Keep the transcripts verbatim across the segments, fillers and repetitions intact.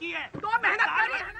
की है तो मेहनत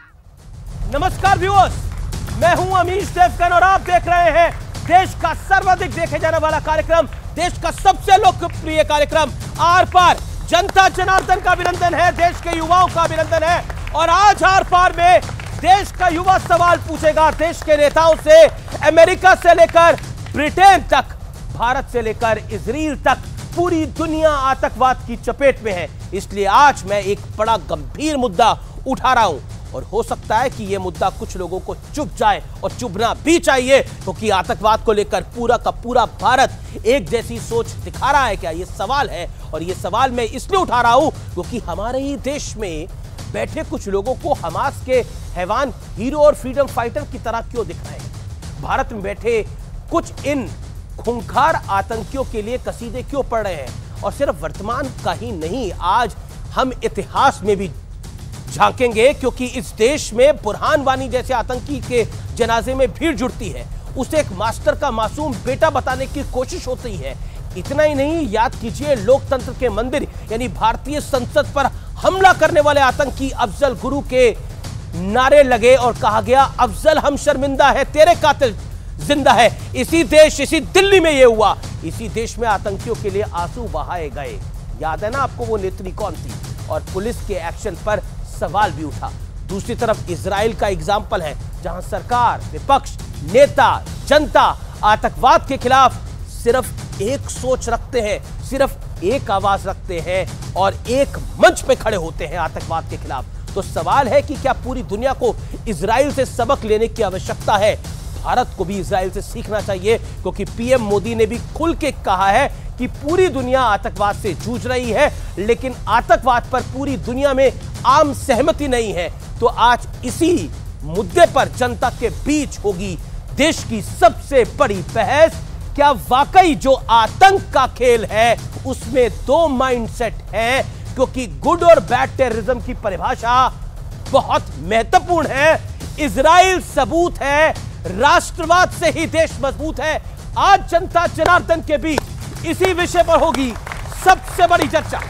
करिए। नमस्कार व्यूअर्स, मैं हूं अमीश देवगन और आप देख रहे हैं देश का सर्वाधिक देखे जाने वाला कार्यक्रम, देश का सबसे लोकप्रिय कार्यक्रम आर पार। जनता जनार्दन का अभिनंदन है, देश के युवाओं का अभिनंदन है। और आज आर पार में देश का युवा सवाल पूछेगा देश के नेताओं से, अमेरिका से लेकर ब्रिटेन तक, भारत से लेकर इजराइल तक, पूरी दुनिया आतंकवाद की चपेट में है। इसलिए आज मैं एक बड़ा गंभीर मुद्दा उठा रहा हूं और हो सकता है कि यह मुद्दा कुछ लोगों को चुभ जाए और चुभना भी चाहिए, क्योंकि तो आतंकवाद को लेकर पूरा का पूरा भारत एक जैसी सोच दिखा रहा है क्या, यह सवाल है। और यह सवाल मैं इसलिए उठा रहा हूं क्योंकि हमारे ही देश में बैठे कुछ लोगों को हमास के हैवान हीरो और फ्रीडम फाइटर की तरह क्यों दिख रहे हैं। भारत में बैठे कुछ इन खूंखार आतंकियों के लिए कसीदे क्यों पड़ रहे हैं। और सिर्फ वर्तमान का ही नहीं, आज हम इतिहास में भी झांकेंगे, क्योंकि इस देश में बुरहान वानी जैसे आतंकी के जनाजे में भीड़ जुटती है, उसे एक मास्टर का मासूम बेटा बताने की कोशिश होती है। इतना ही नहीं, याद कीजिए लोकतंत्र के मंदिर यानी भारतीय संसद पर हमला करने वाले आतंकी अफजल गुरु के नारे लगे और कहा गया, अफजल हम शर्मिंदा है, तेरे कातिल जिंदा है। इसी देश, इसी दिल्ली में यह हुआ। इसी देश में आतंकियों के लिए आंसू बहाए गए। याद है ना आपको वो नेत्री कौन थी? और पुलिस के एक्शन पर सवाल भी उठा। दूसरी तरफ इजराइल का एग्जाम्पल है, जहां सरकार, विपक्ष, नेता, जनता आतंकवाद के खिलाफ सिर्फ एक सोच रखते हैं, सिर्फ एक आवाज रखते हैं और एक मंच पे खड़े होते हैं आतंकवाद के खिलाफ। तो सवाल है कि क्या पूरी दुनिया को इजराइल से सबक लेने की आवश्यकता है? भारत को भी इजराइल से सीखना चाहिए, क्योंकि पीएम मोदी ने भी खुल के कहा है कि पूरी दुनिया आतंकवाद से जूझ रही है, लेकिन आतंकवाद पर पूरी दुनिया में आम सहमति नहीं है। तो आज इसी मुद्दे पर जनता के बीच होगी देश की सबसे बड़ी बहस। क्या वाकई जो आतंक का खेल है उसमें दो माइंडसेट हैं? क्योंकि गुड और बैड टेररिज्म की परिभाषा बहुत महत्वपूर्ण है। इजराइल सबूत है, राष्ट्रवाद से ही देश मजबूत है। आज जनता जनार्दन के बीच इसी विषय पर होगी सबसे बड़ी चर्चा।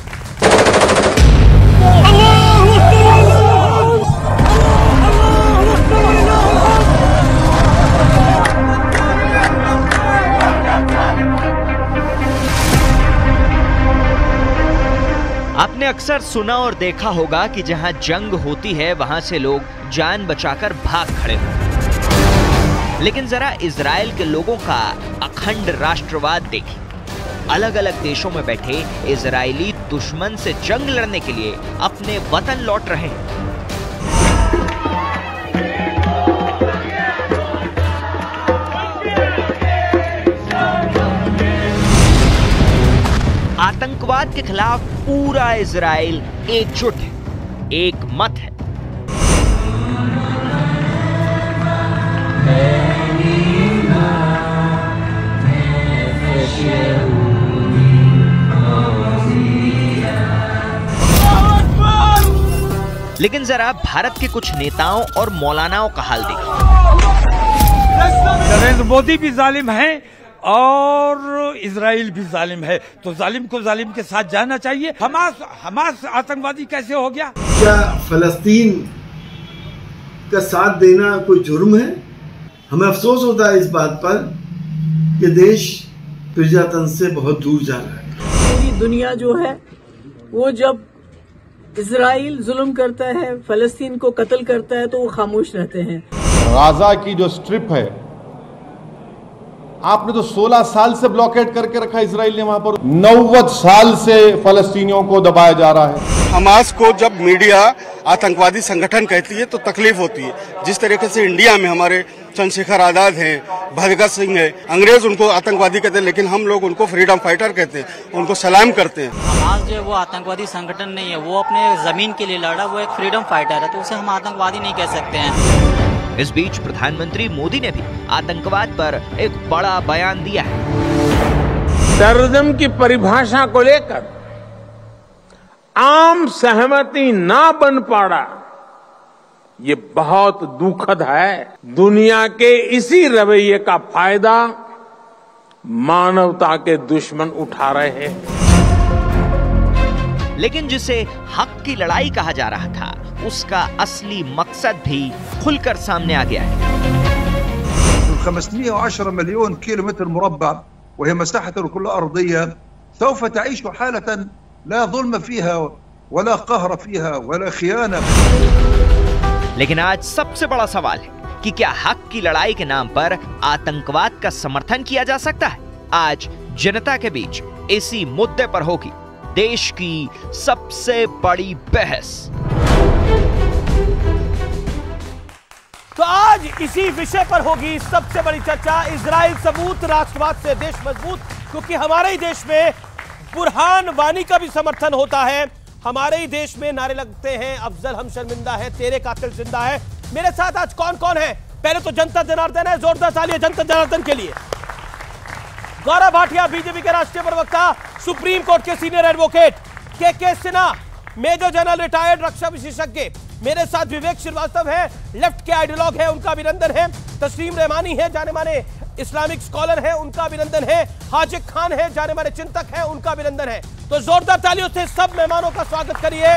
आपने अक्सर सुना और देखा होगा कि जहां जंग होती है वहां से लोग जान बचाकर भाग खड़े होते हैं। लेकिन जरा इजराइल के लोगों का अखंड राष्ट्रवाद देखिए। अलग अलग देशों में बैठे इजरायली दुश्मन से जंग लड़ने के लिए अपने वतन लौट रहे हैं। आतंकवाद के खिलाफ पूरा इजराइल एकजुट है, एक मत है। लेकिन जरा भारत के कुछ नेताओं और मौलानाओं का हाल देखिए। नरेंद्र मोदी भी जालिम है और इजराइल भी जालिम है, तो जालिम को जालिम के साथ जाना चाहिए। हमास हमास आतंकवादी कैसे हो गया? क्या फलस्तीन का साथ देना कोई जुर्म है? हमें अफसोस होता है इस बात पर कि देश प्रजातंत्र से बहुत दूर जा रहा है। पूरी दुनिया जो है वो जब इजराइल जुल्म करता है, फलस्तीन को कत्ल करता है, तो वो खामोश रहते हैं। गाजा की जो स्ट्रिप है, आपने तो सोलह साल से ब्लॉकेट करके रखा इजराइल ने। वहां पर नौवद साल से फलस्तीनियों को दबाया जा रहा है। हमास को जब मीडिया आतंकवादी संगठन कहती है तो तकलीफ होती है। जिस तरीके से इंडिया में हमारे चंद्रशेखर आजाद हैं, भगत सिंह है, अंग्रेज उनको आतंकवादी कहते हैं, लेकिन हम लोग उनको फ्रीडम फाइटर कहते हैं, उनको सलाम करते हैं। हमास जो है वो आतंकवादी संगठन नहीं है, वो अपने जमीन के लिए लड़ा, वो एक फ्रीडम फाइटर है, तो उसे हम आतंकवादी नहीं कह सकते हैं। इस बीच प्रधानमंत्री मोदी ने भी आतंकवाद पर एक बड़ा बयान दिया है। टेररिज्म की परिभाषा को लेकर आम सहमति ना बन पाना, ये बहुत दुखद है। दुनिया के इसी रवैये का फायदा मानवता के दुश्मन उठा रहे हैं। लेकिन जिसे हक की लड़ाई कहा जा रहा था, उसका असली मकसद भी खुलकर सामने आ गया है। خمسمائة وعشرة مليون كيلومتر مربع وهي مساحة الكرة الأرضية سوف تعيش حالة لا ظلم فيها ولا قهر فيها ولا خيانة। लेकिन आज सबसे बड़ा सवाल है कि क्या हक की लड़ाई के नाम पर आतंकवाद का समर्थन किया जा सकता है? आज जनता के बीच इसी मुद्दे पर होगी देश की सबसे बड़ी बहस। तो आज इसी विषय पर होगी सबसे बड़ी चर्चा। इजराइल सबूत, राष्ट्रवाद से देश मजबूत, क्योंकि हमारे ही देश में बुरहान वानी का भी समर्थन होता है। हमारे ही देश में नारे लगते हैं, अफजल हम शर्मिंदा है, तेरे कातिल जिंदा है। मेरे साथ आज कौन कौन है? पहले तो जनता जनार्दन है, जोरदार तालियां जनता जनार्दन के लिए। गौरव भाटिया, बीजेपी के राष्ट्रीय प्रवक्ता, सुप्रीम कोर्ट के senior advocate. K K Sinha, major general retired रक्षा विशेषज्ञ। मेरे साथ विवेक श्रीवास्तव है, लेफ्ट के आइडियोलॉग है, उनका अभिनंदन है। तस्लीम रहमानी है, जाने माने इस्लामिक स्कॉलर है, उनका अभिनंदन है। हाजिक खान है, जाने माने चिंतक है, उनका अभिनंदन है। तो जोरदार तालियों से सब मेहमानों का स्वागत करिए।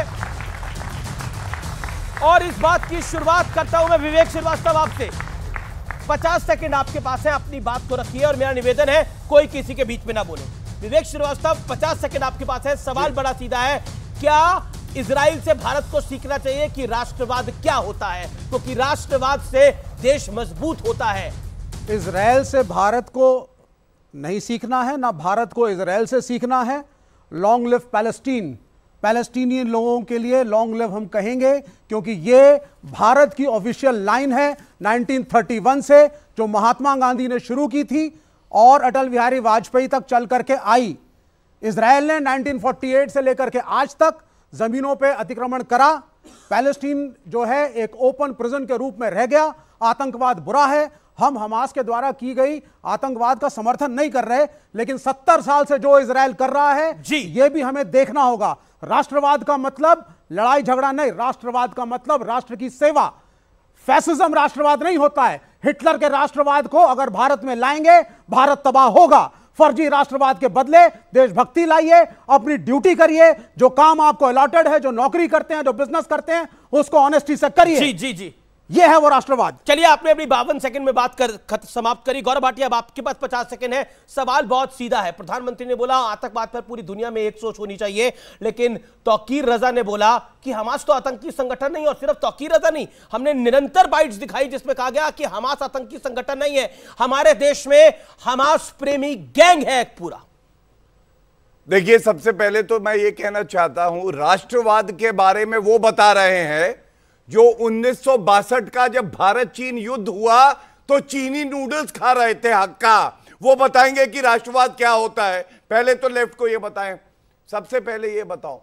और इस बात की शुरुआत करता हूं मैं विवेक श्रीवास्तव आपसे। पचास सेकंड आपके पास है, अपनी बात को रखिए और मेरा निवेदन है कोई किसी के बीच में ना बोले। विवेक श्रीवास्तव, पचास सेकंड आपके पास है। सवाल बड़ा सीधा है, क्या इजराइल से भारत को सीखना चाहिए कि राष्ट्रवाद क्या होता है? क्योंकि राष्ट्रवाद से देश मजबूत होता है। इजराइल से भारत को नहीं सीखना है, ना भारत को इजराइल से सीखना है। लॉन्ग लिव पैलेस्टीन, पैलेस्टीनियन लोगों के लिए लॉन्ग लिव हम कहेंगे, क्योंकि ये भारत की ऑफिशियल लाइन है नाइनटीन थर्टी वन से, जो महात्मा गांधी ने शुरू की थी और अटल बिहारी वाजपेयी तक चल करके आई। इजराइल ने नाइनटीन फोर्टी एट से लेकर के आज तक जमीनों पे अतिक्रमण करा। पैलेस्टीन जो है एक ओपन प्रिजन के रूप में रह गया। आतंकवाद बुरा है, हम हमास के द्वारा की गई आतंकवाद का समर्थन नहीं कर रहे, लेकिन सत्तर साल से जो इजराइल कर रहा है जी, ये भी हमें देखना होगा। राष्ट्रवाद का मतलब लड़ाई झगड़ा नहीं, राष्ट्रवाद का मतलब राष्ट्र की सेवा। फैसिज्म राष्ट्रवाद नहीं होता है। हिटलर के राष्ट्रवाद को अगर भारत में लाएंगे, भारत तबाह होगा। फर्जी राष्ट्रवाद के बदले देशभक्ति लाइए, अपनी ड्यूटी करिए, जो काम आपको अलॉटेड है, जो नौकरी करते हैं, जो बिजनेस करते हैं, उसको ऑनेस्टी से करिए। जी जी जी, ये है वो राष्ट्रवाद। चलिए, आपने अपनी बावन सेकंड में बात कर समाप्त करी। गौरव भाटिया, अब आपके पास पचास सेकंड है। सवाल बहुत सीधा है। प्रधानमंत्री ने बोला आतंकवाद पर पूरी दुनिया में एक सोच होनी चाहिए, लेकिन तौकीर रजा ने बोला कि हमास तो आतंकी संगठन नहीं। और सिर्फ तौकीर रजा नहीं, हमने निरंतर बाइट्स दिखाई जिसमें कहा गया कि हमास आतंकी संगठन नहीं है, हमारे देश में हमास प्रेमी गैंग है एक पूरा। देखिए, सबसे पहले तो मैं ये कहना चाहता हूं, राष्ट्रवाद के बारे में वो बता रहे हैं जो उन्नीस सौ बासठ का जब भारत चीन युद्ध हुआ तो चीनी नूडल्स खा रहे थे हक्का, वो बताएंगे कि राष्ट्रवाद क्या होता है। पहले तो लेफ्ट को ये बताएं। सबसे पहले ये बताओ,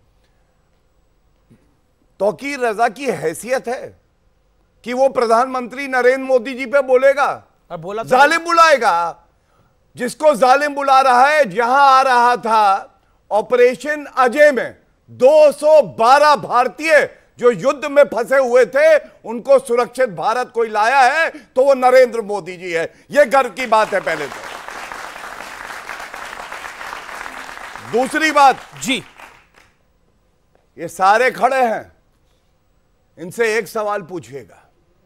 तौकीर रजा की हैसियत है कि वो प्रधानमंत्री नरेंद्र मोदी जी पे बोलेगा? बोला जालिम बुलाएगा? जिसको जालिम बुला रहा है, जहां आ रहा था ऑपरेशन अजय में दो सौ बारह भारतीय जो युद्ध में फंसे हुए थे, उनको सुरक्षित भारत कोई लाया है तो वो नरेंद्र मोदी जी है। ये गर्व की बात है। पहले तो दूसरी बात जी, ये सारे खड़े हैं, इनसे एक सवाल पूछिएगा।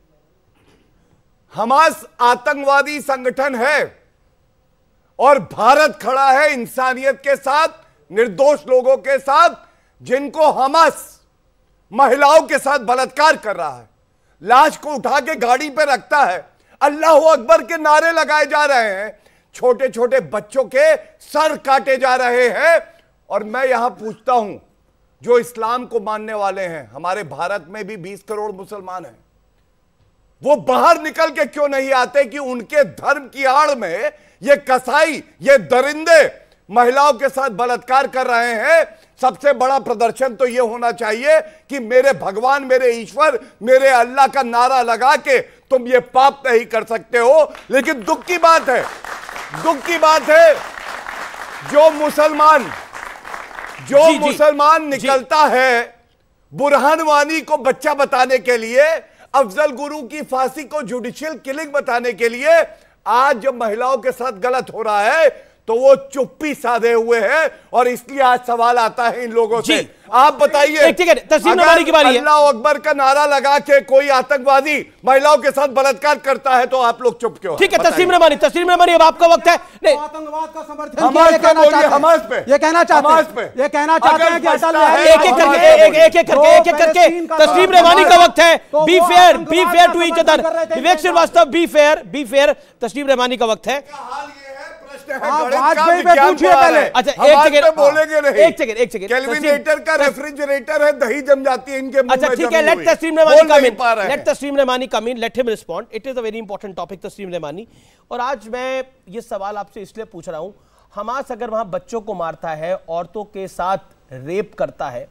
हमास आतंकवादी संगठन है और भारत खड़ा है इंसानियत के साथ, निर्दोष लोगों के साथ, जिनको हमास महिलाओं के साथ बलात्कार कर रहा है, लाश को उठा के गाड़ी पे रखता है, अल्लाह अकबर के नारे लगाए जा रहे हैं, छोटे छोटे बच्चों के सर काटे जा रहे हैं। और मैं यहां पूछता हूं, जो इस्लाम को मानने वाले हैं, हमारे भारत में भी बीस करोड़ मुसलमान हैं, वो बाहर निकल के क्यों नहीं आते कि उनके धर्म की आड़ में ये कसाई, ये दरिंदे महिलाओं के साथ बलात्कार कर रहे हैं। सबसे बड़ा प्रदर्शन तो यह होना चाहिए कि मेरे भगवान, मेरे ईश्वर, मेरे अल्लाह का नारा लगा के तुम ये पाप नहीं कर सकते हो। लेकिन दुख की बात है, दुख की बात है, जो मुसलमान जो जी, मुसलमान जी, निकलता जी. है बुरहान वानी को बच्चा बताने के लिए, अफजल गुरु की फांसी को जुडिशियल किलिंग बताने के लिए, आज जब महिलाओं के साथ गलत हो रहा है तो वो चुप्पी साधे हुए हैं और इसलिए आज सवाल आता है इन लोगों से। आप बताइए, अल्लाह अकबर का नारा लगा के कोई आतंकवादी महिलाओं के साथ बलात्कार करता है तो आप लोग चुप क्यों? ठीक है तस्लीम रहमानी, तस्लीम रहमानी अब आपका वक्त है। नहीं, आतंकवाद का समर्थन हमास पे बोलिए, हमास पे ये कहना चाहते हैं, ये कहना चाहते हैं कि अटल बिहारी एक एक करके एक एक एक करके एक एक करके तस्लीम रहमानी का वक्त है। Be fair, be fair to each other. Vivek Srivastava, be fair, be fair. Taslim Rahmani का वक्त है। वाजपेयी पे पूछिए पहले। अच्छा एक सेकंड बोलेंगे नहीं, एक सेकंड एक सेकंड कैलविनेटर का रेफ्रिजरेटर है, दही जम जाती है इनके मुंह में। अच्छा ठीक है, late Taslim Rahmani come in, let Taslim Rahmani come in, let him respond. It is a very important topic Taslim Rahmani. और आज मैं ये सवाल आपसे इसलिए पूछ रहा हूं, हमास अगर वहां बच्चों को मारता है, औरतों के साथ रेप करता है,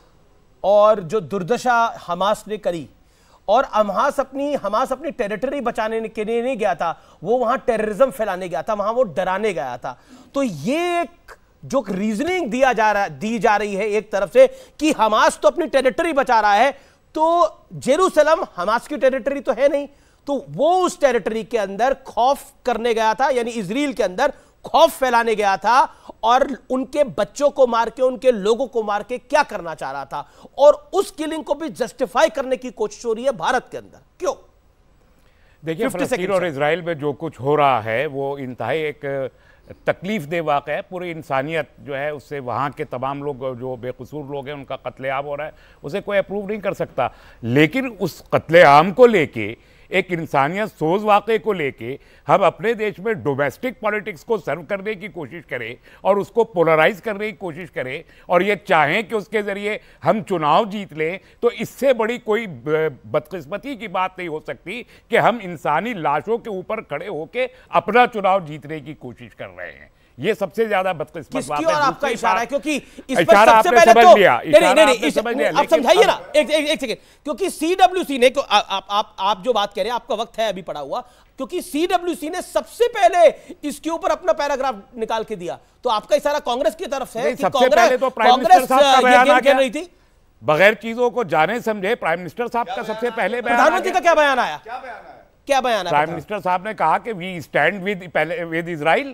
और जो दुर्दशा हमास ने करी, और हमास अपनी हमास अपनी टेरिटरी बचाने के लिए नहीं गया था, वो वहां टेररिज्म फैलाने गया था, वहां वो डराने गया था। तो ये एक जो रीजनिंग दिया जा रहा दी जा रही है एक तरफ से कि हमास तो अपनी टेरिटरी बचा रहा है, तो जेरूसलम हमास की टेरिटरी तो है नहीं, तो वो उस टेरिटरी के अंदर खौफ करने गया था, यानी इजराइल के अंदर खौफ फैलाने गया था, और उनके बच्चों को मार के, उनके लोगों को मार के क्या करना चाह रहा था, और उस किलिंग को भी जस्टिफाई करने की कोशिश हो रही है भारत के अंदर। क्यों? देखिए, फलस्तीन और इजराइल में जो कुछ हो रहा है वो इंतहाई एक तकलीफ दे वाक़ है। पूरी इंसानियत जो है उससे, वहाँ के तमाम लोग जो बेकसूर लोग हैं उनका कत्लेआम हो रहा है, उसे कोई अप्रूव नहीं कर सकता। लेकिन उस कत्लेआम को लेके, एक इंसानियत सोच वाक़े को लेके हम अपने देश में डोमेस्टिक पॉलिटिक्स को सर्व करने की कोशिश करें और उसको पोलराइज करने की कोशिश करें, और ये चाहें कि उसके ज़रिए हम चुनाव जीत लें, तो इससे बड़ी कोई बदकिस्मती की बात नहीं हो सकती कि हम इंसानी लाशों के ऊपर खड़े होकर अपना चुनाव जीतने की कोशिश कर रहे हैं। ये सबसे ज्यादा बदकिस्मत बात है। और आपका इशारा है, क्योंकि इस पर सबसे पहले तो नहीं नहीं नहीं समझ लिया, आप समझाइए ना एक एक सेकंड, क्योंकि सीडब्ल्यूसी ने, आप आप आप जो बात कह रहे हैं, आपका वक्त है अभी पड़ा हुआ, क्योंकि सीडब्ल्यूसी ने सबसे पहले इसके ऊपर अपना पैराग्राफ निकाल के दिया, तो आपका इशारा कांग्रेस की तरफ है कि कांग्रेस कांग्रेस ये कह रही थी बगैर चीजों को जाने समझे। प्राइम मिनिस्टर साहब का सबसे पहले प्रधानमंत्री का क्या बयान आया? क्या बयान आया? प्राइम मिनिस्टर साहब ने कहा कि we stand with with Israel,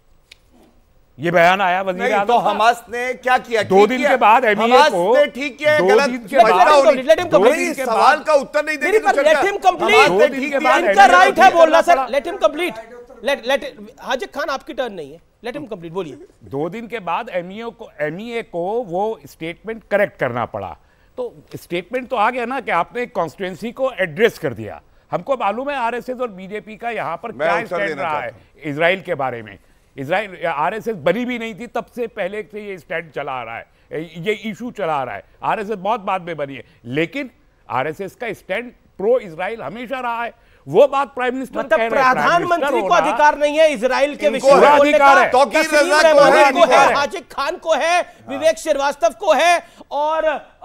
ये बयान आया वजीर आज़म। तो हमास ने क्या किया? दो दिन के बाद एमईए को ठीक किया, दो गलत दिन के बाद सवाल का उत्तर नहीं देंगे तो लेट हिम कंप्लीट, इनका राइट है बोलना sir, let him complete, let let Hazir Khan आपकी टर्न नहीं है, लेट हिम कंप्लीट, बोलिए। दो दिन के बाद एमईए को एमईए को वो स्टेटमेंट करेक्ट करना पड़ा, तो स्टेटमेंट तो आ गया ना कि आपने कॉन्स्टिट्यूएंसी को एड्रेस कर दिया। हमको मालूम है आरएसएस और बीजेपी का यहाँ पर क्या स्टैंड रहा है इजराइल के बारे में। इजराइल आरएसएस बनी भी नहीं थी, तब से पहले से ये स्टैंड चला आ रहा है, ये इशू चला आ रहा है। आरएसएस बहुत बाद में बनी है, लेकिन आरएसएस का स्टैंड प्रो इजराइल हमेशा रहा है। वो बात प्राइम मिनिस्टर मतलब कह रहे हैं, प्रधानमंत्री को अधिकार नहीं है इजराइल के विषय में बोलने का। तस्लीम रहमानी को है, हाजिर खान को है, विवेक श्रीवास्तव को है, और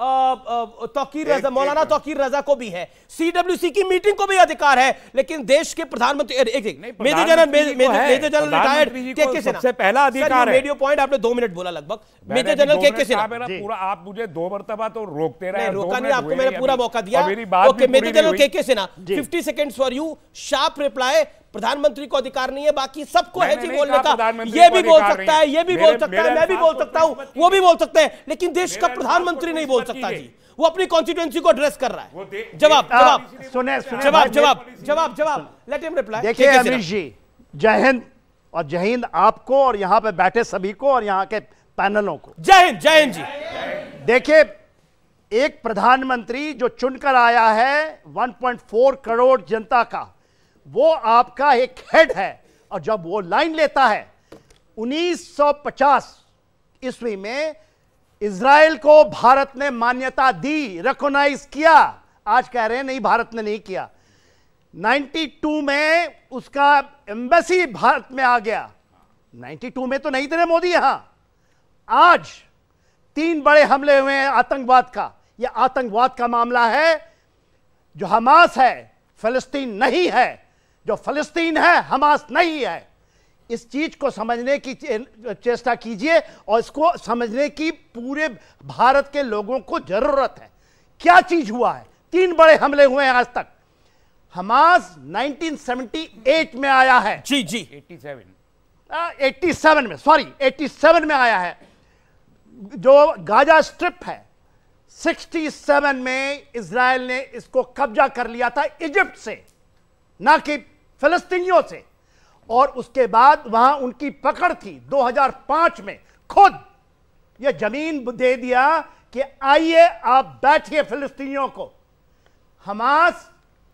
तौकीर रजा, मौलाना तौकीर रजा को भी है। सीडब्ल्यूसी की मीटिंग को भी अधिकार है, लेकिन देश के प्रधानमंत्री एक एक major general major general retired सबसे पहला अधिकार है। रेडियो पॉइंट आपने दो मिनट बोला लगभग। Major general K K Sinha पूरा, आप मुझे दो मरतबा तो रोकते रहे, रोका नहीं, आपको मैंने पूरा मौका दिया। Okay, major general K K Sinha fifty seconds for you, sharp reply. प्रधानमंत्री को अधिकार नहीं है, बाकी सबको है जी बोलने का। ये भी बोल सकता है, ये भी बोल सकता है, मैं भी बोल सकता हूं, वो भी बोल सकते हैं, लेकिन देश का प्रधानमंत्री नहीं बोल सकता जी। वो अपनी कॉन्स्टिट्यूएंसी को एड्रेस कर रहा है। जवाब जवाब सुने सुने जवाब जवाब जवाब जवाब लेट हिम रिप्लाई। देखिए अमरीश जी, जय हिंद, और जय हिंद आपको और यहां पे बैठे सभी को और यहां के पैनलों को। जय हिंद, जय हिंद जी। देखिए, एक प्रधानमंत्री जो चुनकर आया है एक पॉइंट चार करोड़ जनता का, वो आपका एक हेड है, और जब वो लाइन लेता है उन्नीस सौ पचास ईस्वी में इजराइल को भारत ने मान्यता दी, रिकॉग्नाइज किया। आज कह रहे हैं नहीं, भारत ने नहीं किया। बानवे में उसका एम्बेसी भारत में आ गया। बानवे में तो नहीं थे मोदी यहां। आज तीन बड़े हमले हुए हैं आतंकवाद का। यह आतंकवाद का मामला है। जो हमास है फिलिस्तीन नहीं है, जो फिलिस्तीन है हमास नहीं है। इस चीज को समझने की चेष्टा कीजिए, और इसको समझने की पूरे भारत के लोगों को जरूरत है। क्या चीज हुआ है? तीन बड़े हमले हुए हैं आज तक। हमास उन्नीस सौ अठहत्तर में आया है। जी जी सत्तासी सत्तासी में, सॉरी सत्तासी में आया है। जो गाजा स्ट्रिप है, सड़सठ में इजराइल ने इसको कब्जा कर लिया था इजिप्ट से, ना कि फिलिस्तीनियों से, और उसके बाद वहां उनकी पकड़ थी। दो हज़ार पाँच में खुद यह जमीन दे दिया कि आइए आप बैठिए फिलिस्तीनियों को। हमास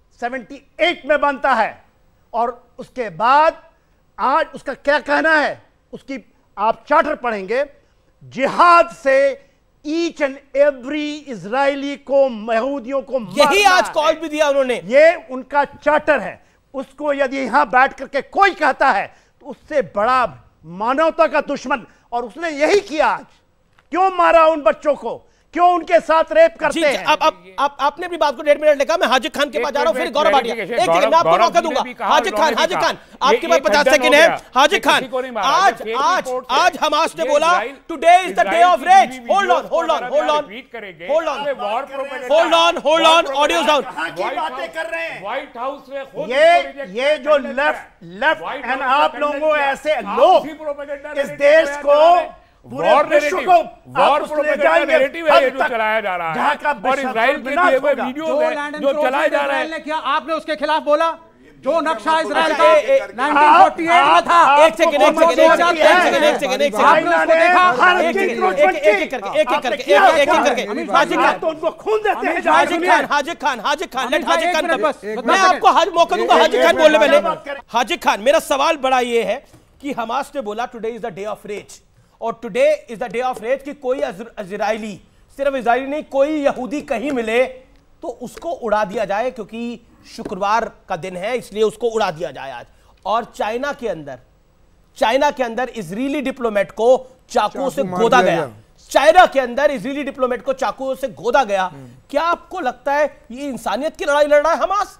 अठहत्तर में बनता है और उसके बाद आज उसका क्या कहना है, उसकी आप चार्टर पढ़ेंगे, जिहाद से ईच एंड एवरी इजरायली को, यहूदियों को यही आज कॉल भी दिया उन्होंने। ये उनका चार्टर है। उसको यदि यहां बैठ करके कोई कहता है तो उससे बड़ा मानवता का दुश्मन, और उसने यही किया। आज क्यों मारा उन बच्चों को, क्यों उनके साथ रेप करते हैं? अब अब आप आपने अपनी बात को डेढ़ मिनट लिखा। मैं हाजिर खान के पास जा रहा हूं, फिर गौरव भाटिया। एक सेकंड मैं आपको मौका दूंगा। हाजिर खान, हाजिर खान आपके पास पचास सेकंड है। हाजिर खान, आज आज आज हमास ने बोला today is the day of rage. Hold on hold on hold on hold on hold on hold on audio down. बातें कर रहे हैं व्हाइट हाउस में खुद ये ये जो लेफ्ट लेफ्ट एंड आप लोगों ऐसे लोग इस देश को पूरे विश्व को वॉर प्रोपेगेंडा नैरेटिव है जो चलाया जा रहा है, और इजराइल के दिए हुए वीडियो में जो चलाया जा रहा है, क्या आपने उसके खिलाफ बोला? जो नक्शा इजराइल का उन्नीस सौ अड़तालीस में था। एक सेकंड एक सेकंड एक सेकंड एक सेकंड एक सेकंड आपने उसको देखा? एक एक करके एक एक करके एक एक करके हाजिर खान तो उनको खून देते हैं। हाजिर खान हाजिर खान हाजिर खान लेट हाजिर खान मैं आपको हाजिर मौका दूंगा। हाजिर खान बोलने पहले। हाजिर खान, मेरा सवाल बड़ा ये है कि हमास ने बोला today is the day of rage, और today is the day of rage कि कोई इजरायली, सिर्फ इजरायली नहीं, कोई यहूदी कहीं मिले तो उसको उड़ा दिया जाए, क्योंकि शुक्रवार का दिन है इसलिए उसको उड़ा दिया जाए आज। और चाइना के अंदर चाइना के अंदर इजरायली डिप्लोमेट को चाकू से गोदा गया। चाइना के अंदर इजरायली डिप्लोमेट को चाकू से गोदा गया। क्या आपको लगता है ये इंसानियत की लड़ाई लड़ रहा है हमास?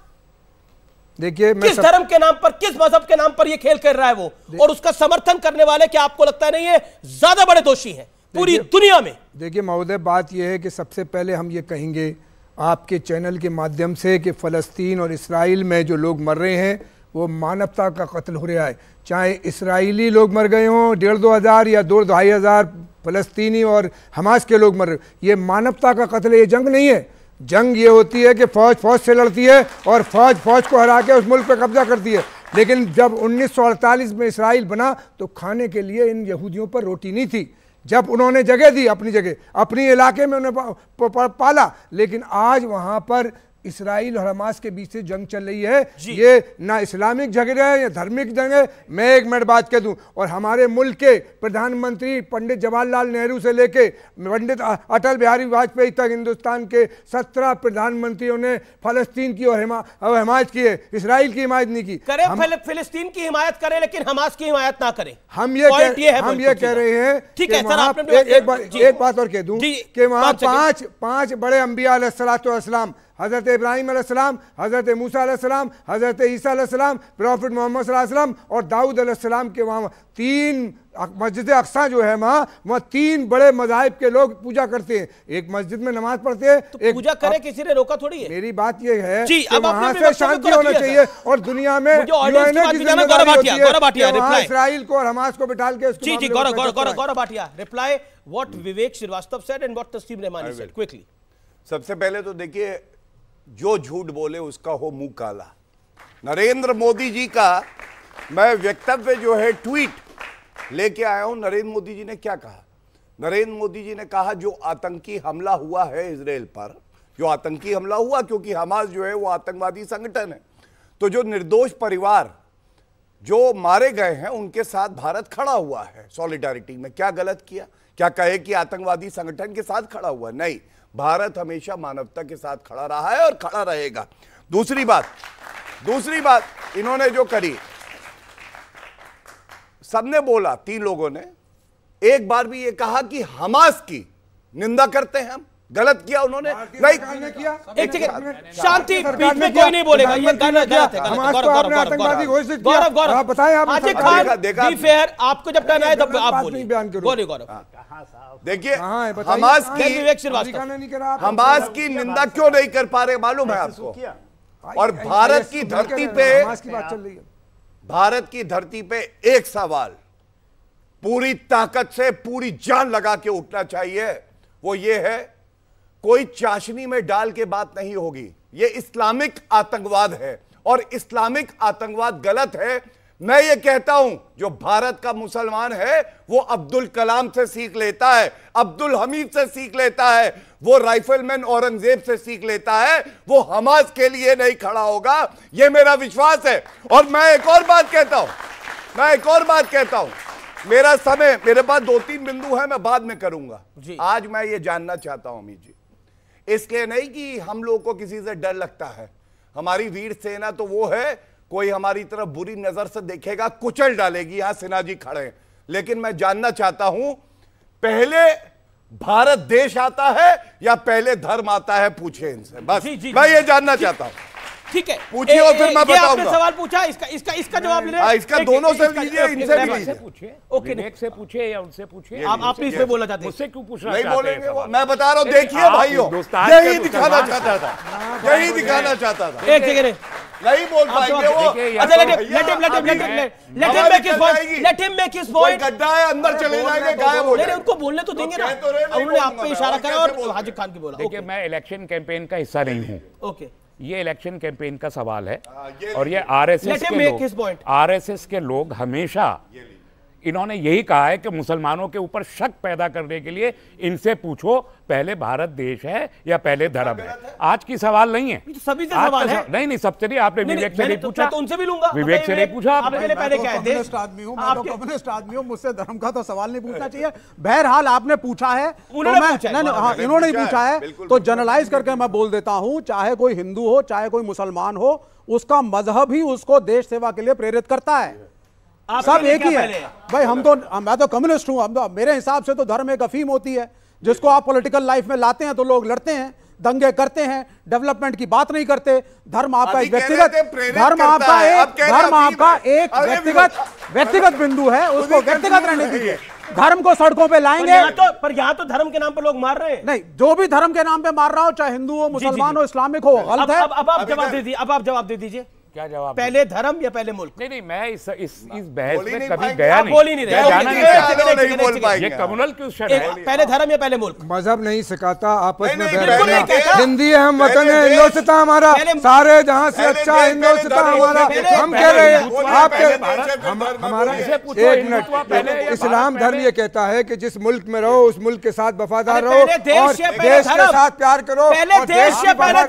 देखिए, किस धर्म के नाम पर, किस मजहब के नाम पर ये खेल कर रहा है वो, और उसका समर्थन करने वाले क्या आपको लगता नहीं है ज्यादा बड़े दोषी हैं पूरी दुनिया में? देखिए महोदय, बात यह है कि सबसे पहले हम ये कहेंगे आपके चैनल के माध्यम से कि फ़लस्तीन और इसराइल में जो लोग मर रहे हैं वो मानवता का कत्ल हो रहा है। चाहे इसराइली लोग मर गए हों डेढ़ दो हज़ार या दो ढाई हज़ार फ़लस्तीनी और हमास के लोग मर रहे, ये मानवता का कत्ल है, ये जंग नहीं है। जंग ये होती है कि फ़ौज फ़ौज से लड़ती है और फ़ौज फ़ौज को हरा के उस मुल्क पर कब्जा करती है। लेकिन जब उन्नीस सौ अड़तालीस में इसराइल बना तो खाने के लिए इन यहूदियों पर रोटी नहीं थी। जब उन्होंने जगह दी अपनी जगह, अपनी इलाके में उन्हें पाला, लेकिन आज वहाँ पर इसराइल और हमास के बीच से जंग चल रही है। ये ना इस्लामिक झगड़े हैं या धार्मिक जंग है। मैं एक मिनट बात कह दूं, और हमारे मुल्क के प्रधानमंत्री पंडित जवाहरलाल नेहरू से लेके पंडित अटल बिहारी वाजपेयी तक हिंदुस्तान के सत्रह प्रधानमंत्रियों ने फलस्तीन की और हिमायत की है, इसराइल की हिमायत नहीं की। करें फिलिस्तीन की हिमायत करें लेकिन हमास की हिमायत ना करें। हम ये कह, हम ये कह रहे हैं, ठीक है सर, आपने एक बात एक बात और कह दूं कि वहां पांच पांच बड़े अंबिया अलैहिस्सलाम, हज़रत इब्राहिम अलैहिस्सलाम, हज़रत मूसा अलैहिस्सलाम, हज़रत ईसा अलैहिस्सलाम, प्रॉफिट मोहम्मद सल्लल्लाहु अलैहि वसल्लम और दाऊद अलैहिस्सलाम के वहाँ तीन मस्जिद अक्सा जो है वहाँ वहाँ तीन बड़े मज़ाहिब के लोग पूजा करते हैं। एक मस्जिद में नमाज पढ़ते हैं, तो एक पूजा करे, किसी ने रोका थोड़ी है। मेरी बात ये है कि वहाँ से शांति होना चाहिए और दुनिया में इसराइल को और हमास को बिठा के। जी जी Gaurav Gaurav Gaurav Bhatia, reply what Vivek Srivastava said and what Taslim Rahmani said quickly. सबसे पहले तो देखिए, जो झूठ बोले उसका हो मुंह काला। नरेंद्र मोदी जी का मैं वक्तव्य जो है ट्वीट लेके आया हूं। नरेंद्र मोदी जी ने क्या कहा? नरेंद्र मोदी जी ने कहा जो आतंकी हमला हुआ है इजराइल पर, जो आतंकी हमला हुआ क्योंकि हमास जो है वो आतंकवादी संगठन है, तो जो निर्दोष परिवार जो मारे गए हैं उनके साथ भारत खड़ा हुआ है सॉलिडारिटी में। क्या गलत किया? क्या कहे कि आतंकवादी संगठन के साथ खड़ा हुआ? नहीं, भारत हमेशा मानवता के साथ खड़ा रहा है और खड़ा रहेगा। दूसरी बात दूसरी बात इन्होंने जो करी, सबने बोला, तीन लोगों ने एक बार भी ये कहा कि हमास की निंदा करते हैं हम। गलत किया उन्होंने? नहीं किया। एक सेकंड, शांति, बीच में कोई नहीं बोलेगा, ये गलत है। गौरव गौरव आप बताएं, आप हाजिर खान बी फेयर, आपको जब कहना है तब आप बोलिए। बोलिए गौरव। देखिए, हमास की हमास की निंदा क्यों नहीं कर पा रहे मालूम है आपको? और भारत की धरती पे भारत की धरती पे एक सवाल पूरी ताकत से पूरी जान लगा के उठना चाहिए, वो ये है कोई चाशनी में डाल के बात नहीं होगी। ये इस्लामिक आतंकवाद है और इस्लामिक आतंकवाद गलत है। मैं ये कहता हूं जो भारत का मुसलमान है वो अब्दुल कलाम से सीख लेता है, अब्दुल हमीद से सीख लेता है, वो राइफलमैन औरंगजेब से सीख लेता है, वो हमास के लिए नहीं खड़ा होगा, ये मेरा विश्वास है। और मैं एक और बात कहता हूं मैं एक और बात कहता हूं मेरा समय, मेरे पास दो तीन बिंदु है, मैं बाद में करूंगा। आज मैं ये जानना चाहता हूं अमित जी, इसलिए नहीं कि हम लोगों को किसी से डर लगता है, हमारी वीर सेना तो वो है, कोई हमारी तरफ बुरी नजर से देखेगा कुचल डालेगी, यहां सिन्हा जी खड़े हैं। लेकिन मैं जानना चाहता हूं पहले भारत देश आता है या पहले धर्म आता है, पूछिए इनसे बस। जी, जी, मैं ये जानना चाहता हूं। ठीक है, पूछिए और फिर मैं बताऊंगा। आपने सवाल पूछा, इसका इसका इसका जवाब ले हाँ, इसका दोनों से लीजिए, इनसे भी लीजिए। पूछिए, ओके, विवेक से पूछिए या उनसे पूछिए। आप आप प्लीज बोलना चाहते हैं? मुझसे क्यों पूछना नहीं चाहते बोलेंगे वो, मैं बता रहा हूँ। देखिए भाइयों, यही दिखाना चाहता था, यही दिखाना चाहता था। एक सेकंड नहीं बोल पाएंगे वो। अच्छा, let him let him let him let him let him make his point, let him make his point. गड्ढा है, अंदर चले जाएंगे, गायब हो जाएंगे। उनको बोलने तो देंगे ना, उन्होंने आप पे इशारा करा और हाजिर खान की बोला। देखिए, मैं इलेक्शन कैंपेन का हिस्सा नहीं हूँ। ओके, ये इलेक्शन कैंपेन का सवाल है और ये आरएसएस के लोग आरएसएस के लोग हमेशा इन्होंने यही कहा है कि मुसलमानों के ऊपर शक पैदा करने के लिए इनसे पूछो पहले भारत देश है या पहले धर्म है। आज की सवाल नहीं है, तो सभी से सवाल है। नहीं नहीं, सबसे नहीं। आपने विवेक से नहीं पूछा तो उनसे भी लूंगा। विवेक से नहीं पूछा आपने। पहले क्या है, कम्युनिस्ट आदमी हूं, मैं तो कम्युनिस्ट आदमी हूं, मुझसे धर्म का तो सवाल नहीं पूछना चाहिए। बहरहाल आपने पूछा है, इन्होंने ही पूछा है, तो जनरलाइज करके मैं बोल देता हूं, चाहे कोई हिंदू हो चाहे कोई मुसलमान हो, उसका मजहब ही उसको देश सेवा के लिए प्रेरित करता है। सब एक ही है भाई। हम तो मैं तो कम्युनिस्ट हूं, हम तो, मेरे हिसाब से तो धर्म एक अफीम होती है जिसको आप पॉलिटिकल लाइफ में लाते हैं तो लोग लड़ते हैं, दंगे करते हैं, डेवलपमेंट की बात नहीं करते। धर्म आपका एक व्यक्तिगत धर्म आपका एक धर्म आपका एक व्यक्तिगत व्यक्तिगत बिंदु है, उसको व्यक्तिगत रहने दीजिए। धर्म को सड़कों पे लाएंगे तो, पर यहाँ तो धर्म के नाम पर लोग मार रहे हैं। नहीं, जो भी धर्म के नाम पे मार रहा हो, चाहे हिंदू हो, मुसलमान हो, इस्लामिक हो, गलत है। अब आप जवाब दे दीजिए, अब आप जवाब दे दीजिए। क्या जवाब? पहले धर्म या पहले मुल्क? नहीं नहीं, मैं इस इस इस बहस में कभी गया नहीं, बोल ही नहीं रहे, जाना नहीं चाहता। ये कम्युनल क्वेश्चन है, पहले धर्म या पहले मुल्क? मजहब नहीं सिखाता, आपस में हिंदी हम वतन है, हिंदुस्तान हमारा, सारे जहां से अच्छा हिंदुस्तान हमारा। हम कह रहे हैं आप हमारा एक मिनट, इस्लाम धर्म ये कहता है कि जिस मुल्क में रहो उस मुल्क के साथ वफादार रहो और देश के साथ प्यार करो। पहले देश या पहले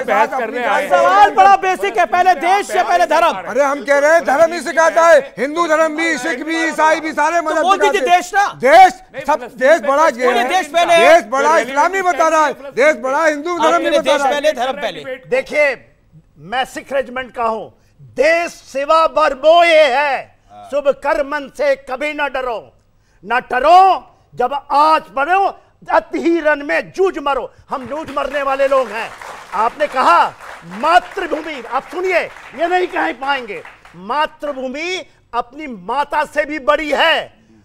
धर्म? सवाल बड़ा बेसिक है, पहले देश या पहले धर्म? अरे हम कह रहे हैं धर्म ही सिखाता है, हिंदू धर्म भी, सिख भी, ईसाई भी, सारे मजहब बोल दीजिए देश ना। देश सब देश बड़ा देश पहले, देश बड़ा इस्लामी बता रहा है, देश बड़ा हिंदू धर्म नहीं बता रहा है। पहले धर्म पहले। देखिए, मैं सिख रेजिमेंट का हूं, देश सेवा बरबोए है, शुभ कर्मन से कभी ना डरो, ना डरो जब आज बढ़ो, अति रन में जूझ मरो। हम जूझ मरने वाले लोग हैं। आपने कहा मातृभूमि, आप सुनिए, ये नहीं कह पाएंगे, मातृभूमि अपनी माता से भी बड़ी है।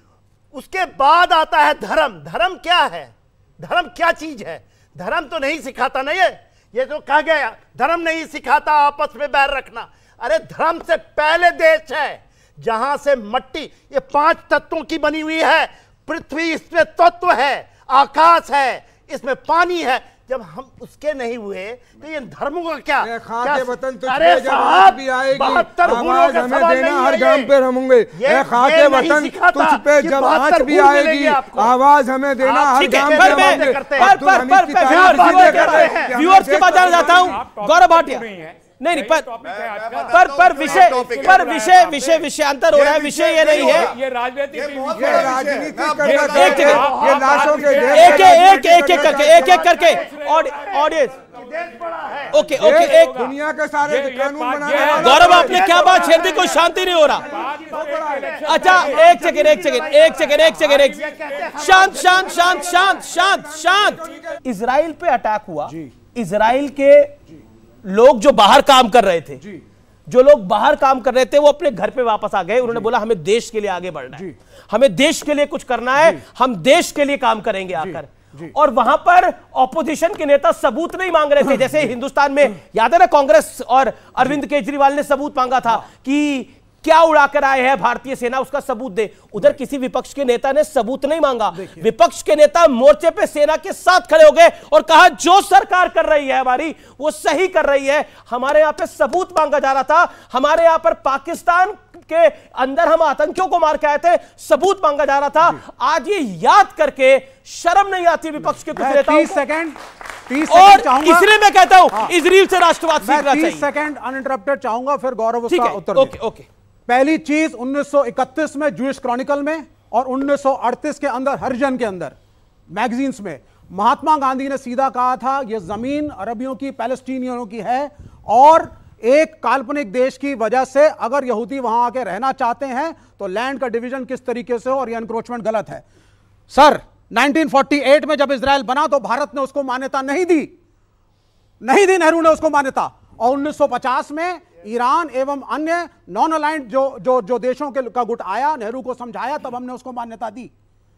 उसके बाद आता है धर्म। धर्म क्या है? धर्म क्या चीज है? धर्म तो नहीं सिखाता नहीं है, ये तो कहा गया धर्म नहीं सिखाता आपस में बैर रखना। अरे धर्म से पहले देश है, जहां से मट्टी, ये पांच तत्वों की बनी हुई है पृथ्वी, इसमें तत्व है, आकाश है, इसमें पानी है। जब हम उसके नहीं हुए तो ये धर्मों का क्या? खाके वतन तुझ अरे पे जब आग भी आएगी, आवाज हमें देना, हर गांव पे हम होंगे। खाके वतन तुझ पे जब आग भी आएगी, आवाज हमें देना, हर गांव पे हम होंगे। व्यूअर्स के पास जाना चाहता हूं, गौरव भाटिया। नहीं नहीं, पर पर पर विषय पर विषय विषय विषयांतर हो रहा है, विषय ये नहीं है। ये राजनीति एक एक एक एक करके एक एक करके ऑडियंस। ओके ओके, एक दुनिया के सारे कानून बनाने वाला। गौरव, आपने क्या बात छेड़ दी? कोई शांति नहीं हो रहा। अच्छा, एक सेकेंड एक सेकेंड एक सेकेंड एक सेकेंड एक शांत शांत शांत शांत शांत शांत। इजराइल पे अटैक हुआ, इजराइल के लोग जो बाहर काम कर रहे थे, जो लोग बाहर काम कर रहे थे वो अपने घर पे वापस आ गए। उन्होंने बोला हमें देश के लिए आगे बढ़ना है, हमें देश के लिए कुछ करना है, हम देश के लिए काम करेंगे आकर। और वहां पर ऑपोजिशन के नेता सबूत नहीं मांग रहे थे, जैसे हिंदुस्तान में याद है ना, कांग्रेस और अरविंद केजरीवाल ने सबूत मांगा था कि क्या उड़ाकर आए हैं भारतीय सेना, उसका सबूत दे। उधर किसी विपक्ष के नेता ने सबूत नहीं मांगा, विपक्ष के नेता मोर्चे पे सेना के साथ खड़े हो गए और कहा जो सरकार कर रही है हमारी वो सही कर रही है। हमारे यहां पे सबूत मांगा जा रहा था, हमारे यहां पर पाकिस्तान के अंदर हम आतंकियों को मार के आए थे, सबूत मांगा जा रहा था। आज ये याद करके शर्म नहीं आती विपक्ष के कुछ नेताओं को। सेकंड तीस और सेकंड चाहूंगा, इसलिए मैं कहता हूं हाँ, इजराइल से राष्ट्रवाद सीखना चाहिए। तीस सेकंड अनइंटरप्टेड चाहूंगा, फिर गौरव उसका ठीक है, उत्तर ओके ओके। पहली चीज उन्नीस सौ इकतीस में जूइश क्रॉनिकल में और उन्नीस सौ अड़तीस के अंदर हरिजन के अंदर मैगजीन्स में महात्मा गांधी ने सीधा कहा था यह जमीन अरबियों की, पैलेस्टीनियनों की है और एक काल्पनिक देश की वजह से अगर यहूदी वहां आके रहना चाहते हैं तो लैंड का डिवीजन किस तरीके से हो और यह एनक्रोचमेंट गलत है। सर उन्नीस सौ अड़तालीस में जब इजराइल बना तो भारत ने उसको मान्यता नहीं दी, नहीं दी नेहरू ने उसको मान्यता, और उन्नीस सौ पचास में ईरान एवं अन्य नॉन अलाइंड जो जो जो देशों के का गुट आया, नेहरू को समझाया, तब हमने उसको मान्यता दी।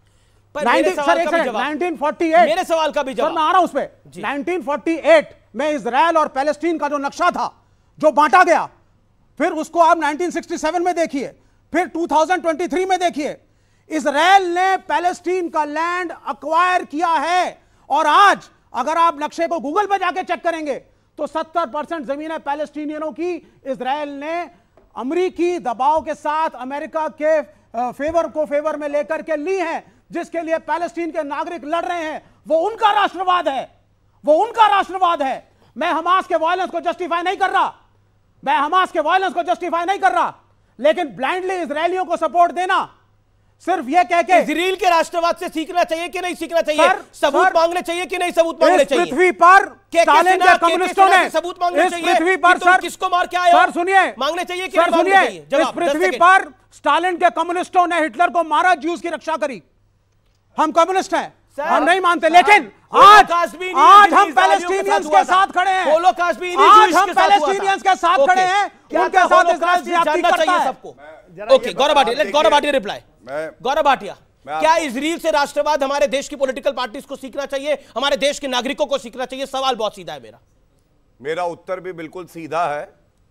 मेरे सवाल का भी जवाब, उन्नीस सौ अड़तालीस मेरे सवाल का भी जवाब, सर मैं आ रहा हूं उस पे। उन्नीस सौ अड़तालीस में इजराइल और पैलेस्टीन का जो नक्शा था जो बांटा गया, फिर उसको आप उन्नीस सौ सरसठ में देखिए, फिर दो हज़ार तेईस में देखिए, इजराइल ने पैलेस्टीन का लैंड अक्वायर किया है और आज अगर आप नक्शे को गूगल पे जाके चेक करेंगे तो सत्तर परसेंट जमीन है पैलेस्टीनियनों की। इजराइल ने अमेरिकी दबाव के साथ अमेरिका के फेवर को फेवर में लेकर के ली है, जिसके लिए पैलेस्टीन के नागरिक लड़ रहे हैं। वो उनका राष्ट्रवाद है, वो उनका राष्ट्रवाद है। मैं हमास के वायलेंस को जस्टिफाई नहीं कर रहा, मैं हमास के वायलेंस को जस्टिफाई नहीं कर रहा, लेकिन ब्लाइंडली इजरायलियों को सपोर्ट देना, सिर्फ ये कह के इजराइल के राष्ट्रवाद से सीखना चाहिए कि नहीं सीखना चाहिए, सर, सबूत सर, मांगने चाहिए कि नहीं सबूत मांगने चाहिए। पृथ्वी पर स्टालिन के कम्युनिस्टों ने सबूत मांगने इस चाहिए पृथ्वी पर कि तुम सर किसको मार के आए हो, सर सुनिए, मांगने चाहिए कि सर नहीं मांगने सुनिए, चाहिए। इस जवाब, पृथ्वी पर स्टालिन के कम्युनिस्टों ने हिटलर को मारा, ज्यूज की रक्षा करी। हम कम्युनिस्ट हैं, हम नहीं मानते, लेकिन आज आज हम पैलेस्टीनियंस के साथ खड़े हैं, आज हम पैलेस्टीनियंस के साथ खड़े हैं, उनके साथ इजराइल ज्यादती करता है सबको। Okay, Gaurav Bhatia, let Gaurav Bhatia reply. Gaurav Bhatia, क्या इजराइल से राष्ट्रवाद हमारे देश की पॉलिटिकल पार्टीज को सीखना चाहिए, हमारे देश के नागरिकों को सीखना चाहिए? सवाल बहुत सीधा है मेरा। मेरा उत्तर भी बिल्कुल सीधा है।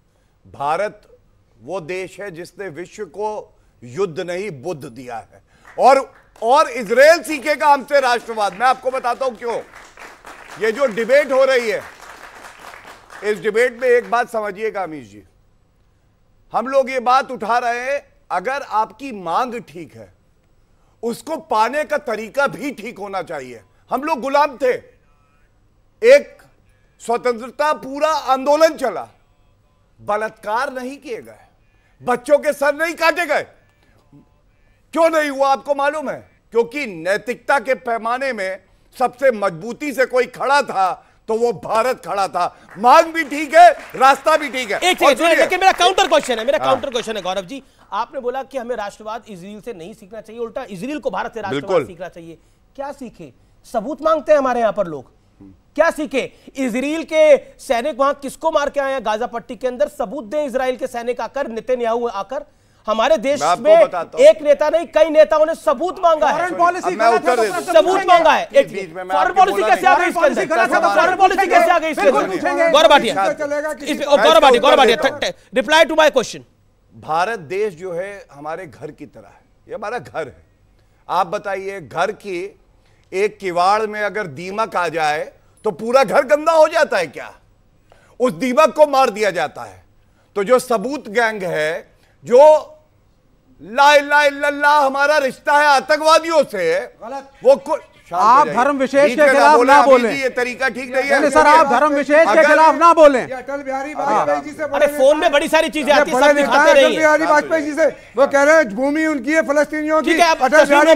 भारत वो देश है जिसने विश्व को युद्ध नहीं बुद्ध दिया है, और और इजराइल सीखेगा हमसे राष्ट्रवाद। मैं आपको बताता हूं क्यों। ये जो डिबेट हो रही है, इस डिबेट में एक बात समझिएगा अमीश जी, हम लोग ये बात उठा रहे हैं, अगर आपकी मांग ठीक है उसको पाने का तरीका भी ठीक होना चाहिए। हम लोग गुलाम थे, एक स्वतंत्रता पूरा आंदोलन चला, बलात्कार नहीं किए गए, बच्चों के सर नहीं काटे गए। क्यों नहीं हुआ आपको मालूम है? क्योंकि नैतिकता के पैमाने में सबसे मजबूती से कोई खड़ा था तो वो भारत खड़ा था। मांग भी ठीक है, रास्ता भी ठीक है। एक सेकंड, लेकिन मेरा काउंटर क्वेश्चन है, मेरा काउंटर क्वेश्चन है गौरव जी, आपने बोला कि हमें राष्ट्रवाद इजराइल से नहीं सीखना चाहिए, उल्टा इजराइल को भारत से राष्ट्रवाद सीखना चाहिए। क्या सीखे? सबूत मांगते हैं हमारे यहां पर लोग, क्या सीखे? इजराइल के सैनिक वहां किसको मार के आए हैं गाजा पट्टी के अंदर? सबूत दें इजराइल के सैनिक आकर, नेतन्याहू आकर। हमारे देश में एक नेता नहीं कई नेताओं ने सबूत मांगा है, सबूत मांगा है। एक फॉरेन पॉलिसी कैसे आ गई इसके अंदर? फॉरेन पॉलिसी कैसे आ गई इसके अंदर? Gaurav Bhatia, Gaurav Bhatia, Gaurav Bhatia, reply to my question. Bharat देश जो है हमारे घर की तरह है, ये हमारा घर है। आप बताइए, घर की एक किवाड़ में अगर दीमक आ जाए तो पूरा घर गंदा हो जाता है क्या? उस दीमक को मार दिया जाता है। तो जो सबूत गैंग है, जो ला इलाहा इल्लल्लाह हमारा रिश्ता है आतंकवादियों से, वो आप धर्म विशेष के खिलाफ ना बोलें, ये तरीका ठीक नहीं है। सर आप धर्म विशेष के खिलाफ ना बोलें। अटल बिहारी वाजपेयी जी से, अरे फोन में बड़ी सारी चीजें आती हैं, सब दिखाते रहिए। अटल बिहारी वाजपेयी जी से वो कह रहे हैं भूमि उनकी है फलस्तीनियों की। अटल बिहारी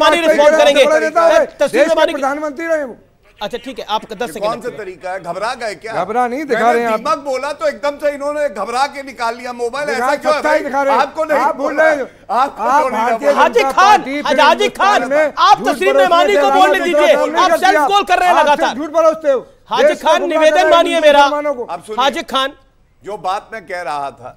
वाजपेयी प्रधानमंत्री रहे वो। अच्छा ठीक है, आप दस सेकंड। कौन सा तरीका है? घबरा गए क्या? घबरा नहीं दिखा रहे हैं। दीमक बोला तो एकदम से इन्होंने घबरा के निकाल लिया मोबाइल। ऐसा क्यों है? आपको नहीं आप बोल रहे हैं, हाजी खान, हाजी खान, आप तस्लीम मेहमानी को बोलने दीजिए, आप सेल्फ कॉल कर रहे हैं लगातार। झूठ बरोसते हो। हाजी खान, निवेदन मानिए मेरा। हाजी खान, जो बात मैं कह रहा था,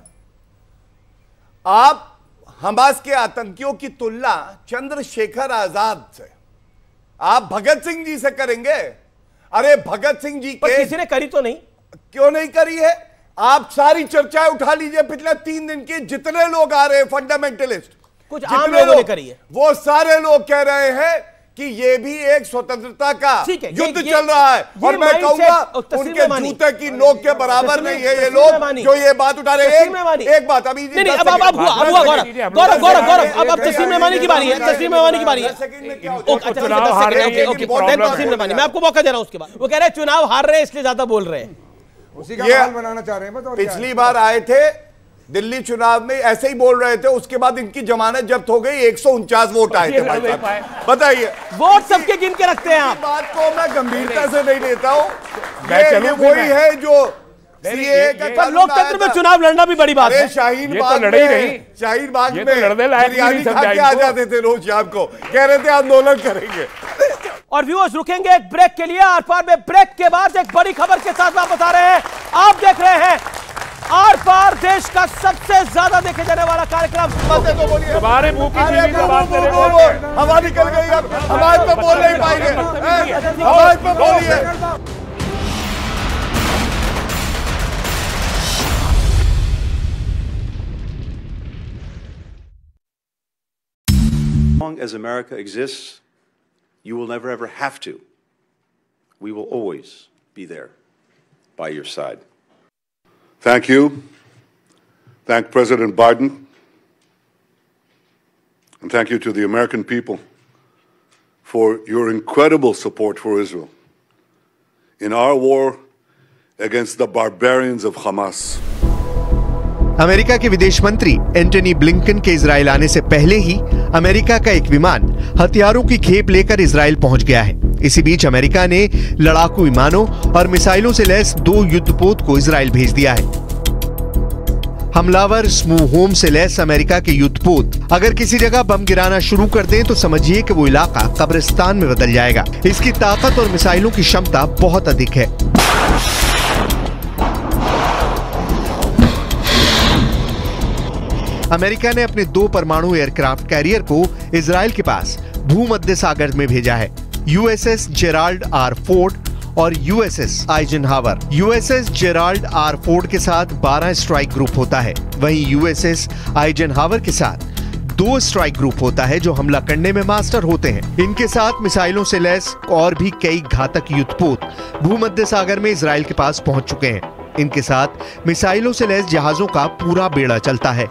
आप हमास के आतंकियों की तुलना चंद्रशेखर आजाद से, आप भगत सिंह जी से करेंगे? अरे भगत सिंह जी के किसी ने करी तो नहीं? क्यों नहीं करी है? आप सारी चर्चाएं उठा लीजिए पिछले तीन दिन की, जितने लोग आ रहे हैं फंडामेंटलिस्ट, कुछ आम लोगों ने करी है, वो सारे लोग कह रहे हैं कि ये भी एक स्वतंत्रता का युद्ध चल रहा है। और मैं कहूंगा उनके जूते की नोक के बराबर नहीं है ये लोग जो ये बात उठा रहे हैं। एक बात अभी नहीं, अब अब अब हुआ अब हुआ गौरव गौरव गौरव गौरव अब अब तस्लीम मेहमानी की बारी है, तस्लीम मेहमानी की बारी है। चुनाव हार रहे हैं, तस्लीम मेहमानी, मैं आपको मौका दे रहा हूं। उसके बाद वो कह रहे हैं चुनाव हार रहे हैं इसलिए ज्यादा बोल रहे हैं, उसी का माहौल बनाना चाह रहे हैं। पिछली बार आए थे दिल्ली चुनाव में ऐसे ही बोल रहे थे, उसके बाद इनकी जमानत जब्त हो गई, एक सौ उनचास वोट आए थे भाई साहब। बताइए, वोट सबके गिन के रखते हैं आप। बात को मैं गंभीरता से नहीं लेता हूँ, ये वही है जो सीए का लोकतंत्र में चुनाव लड़ना भी बड़ी बात है। शाहीन बाग में शाहीन बाग में बिरयानी खा के आ जाते थे रोज शाम को, कह रहे थे आंदोलन करेंगे। और व्यूअर्स रुकेंगे एक ब्रेक के लिए, आर पार में ब्रेक के बाद एक बड़ी खबर के साथ वापस आ रहे हैं। आप देख रहे हैं आर पार, देश का सबसे ज्यादा देखे जाने वाला कार्यक्रम। तो बोलिए, हमारे मुंह की चीनी का बात करें, हवा निकल गई, अब हमारे पे बोल नहीं पाएंगे, हमारे पे बोलिए। As long as America exists, you will never ever have to. We will always be there by your side. Thank you. Thank President Biden. And thank you to the American people for your incredible support for Israel in our war against the barbarians of Hamas. America के विदेश मंत्री Antony Blinken के Israel आने से पहले ही America का एक विमान हथियारों की खेप लेकर इजराइल पहुंच गया है। इसी बीच अमेरिका ने लड़ाकू विमानों और मिसाइलों से लैस दो युद्धपोत को इजराइल भेज दिया है। हमलावर स्मू होम से लैस अमेरिका के युद्धपोत अगर किसी जगह बम गिराना शुरू कर दें तो समझिए कि वो इलाका कब्रिस्तान में बदल जाएगा। इसकी ताकत और मिसाइलों की क्षमता बहुत अधिक है। अमेरिका ने अपने दो परमाणु एयरक्राफ्ट कैरियर को इजराइल के पास भूमध्य सागर में भेजा है। यूएसएस जेराल्ड आर फोर्ड और USS Eisenhower. USS Gerald R Ford के साथ बारह स्ट्राइक ग्रुप होता है, वहीं यूएसएस आइजनहावर के साथ दो स्ट्राइक ग्रुप होता है जो हमला करने में मास्टर होते हैं। इनके साथ मिसाइलों से लैस और भी कई घातक युद्धपोत भूमध्य सागर में इजराइल के पास पहुंच चुके हैं। इनके साथ मिसाइलों से लैस जहाजों का पूरा बेड़ा चलता है।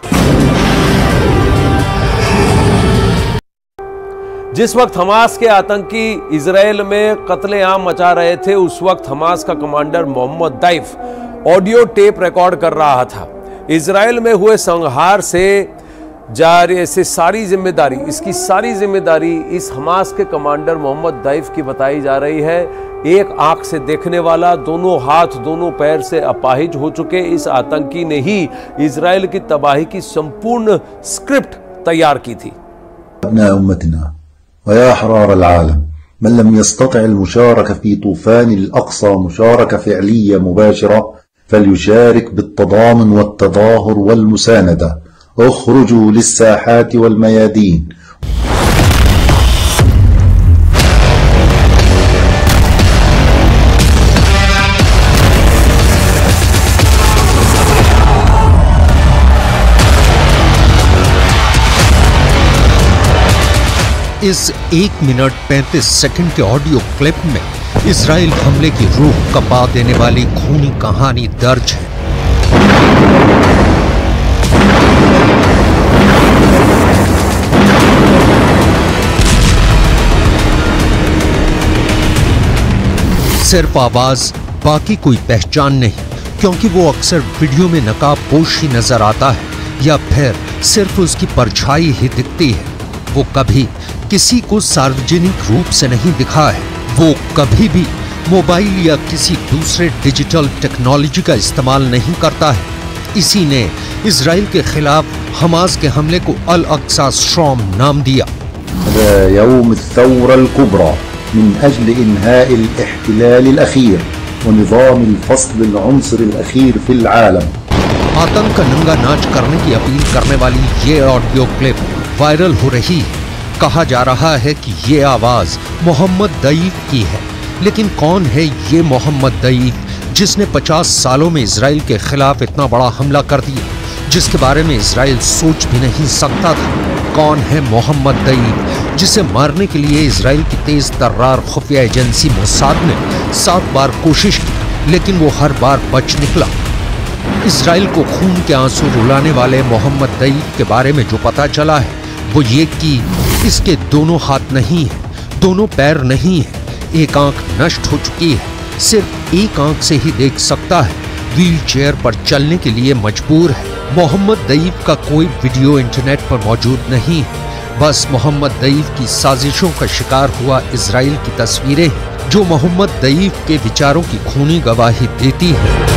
जिस वक्त हमास के आतंकी इजराइल में कत्लेआम मचा रहे थे, उस वक्त हमास का commander Mohammed Deif audio tape record कर रहा था। इजराइल में हुए संहार से जारी से सारी जिम्मेदारी इसकी सारी जिम्मेदारी इस हमास के कमांडर मोहम्मद दैफ की बताई जा रही है। एक आंख से देखने वाला, दोनों हाथ दोनों पैर से अपाहिज हो चुके इस आतंकी ने ही इजराइल की तबाही की संपूर्ण स्क्रिप्ट तैयार की थी। ويا أحرار العالم من لم يستطع المشاركة في طوفان الأقصى مشاركة فعلية مباشرة فليشارك بالتضامن والتظاهر والمساندة. اخرجوا للساحات والميادين. इस एक मिनट पैंतीस सेकंड के ऑडियो क्लिप में इजराइल हमले की रूह कपा देने वाली खूनी कहानी दर्ज है। सिर्फ आवाज, बाकी कोई पहचान नहीं, क्योंकि वो अक्सर वीडियो में नकाबपोश ही नजर आता है या फिर सिर्फ उसकी परछाई ही दिखती है। वो कभी किसी को सार्वजनिक रूप से नहीं दिखा है। वो कभी भी मोबाइल या किसी दूसरे डिजिटल टेक्नोलॉजी का इस्तेमाल नहीं करता है। इसी ने इजराइल के खिलाफ हमास के हमले को अल अक्सा स्ट्रॉम नाम दिया। يوم الثورة الكبرى من أجل إنهاء الاحتلال الأخير ونظام الفصل العنصري الأخير في العالم। आतंक का नंगा नाच करने की अपील करने वाली ये ऑडियो क्लिप वायरल हो रही है। कहा जा रहा है कि ये आवाज मोहम्मद दैफ की है, लेकिन कौन है ये मोहम्मद दैफ जिसने पचास सालों में इजराइल के खिलाफ इतना बड़ा हमला कर दिया, जिसके बारे में इजराइल सोच भी नहीं सकता था। कौन है मोहम्मद दईब, जिसे मारने के लिए इजराइल की तेज तर्रार खुफिया एजेंसी मोसाद ने सात बार कोशिश की, लेकिन वो हर बार बच निकला। इजराइल को खून के आंसू रुलाने वाले मोहम्मद दईब के बारे में जो पता चला है वो ये कि इसके दोनों हाथ नहीं है, दोनों पैर नहीं है, एक आंख नष्ट हो चुकी है, सिर्फ एक आंख से ही देख सकता है, व्हील चेयर पर चलने के लिए मजबूर है। मोहम्मद दईब का कोई वीडियो इंटरनेट पर मौजूद नहीं है, बस मोहम्मद दईब की साजिशों का शिकार हुआ इजराइल की तस्वीरें हैं, जो मोहम्मद दईब के विचारों की खूनी गवाही देती हैं।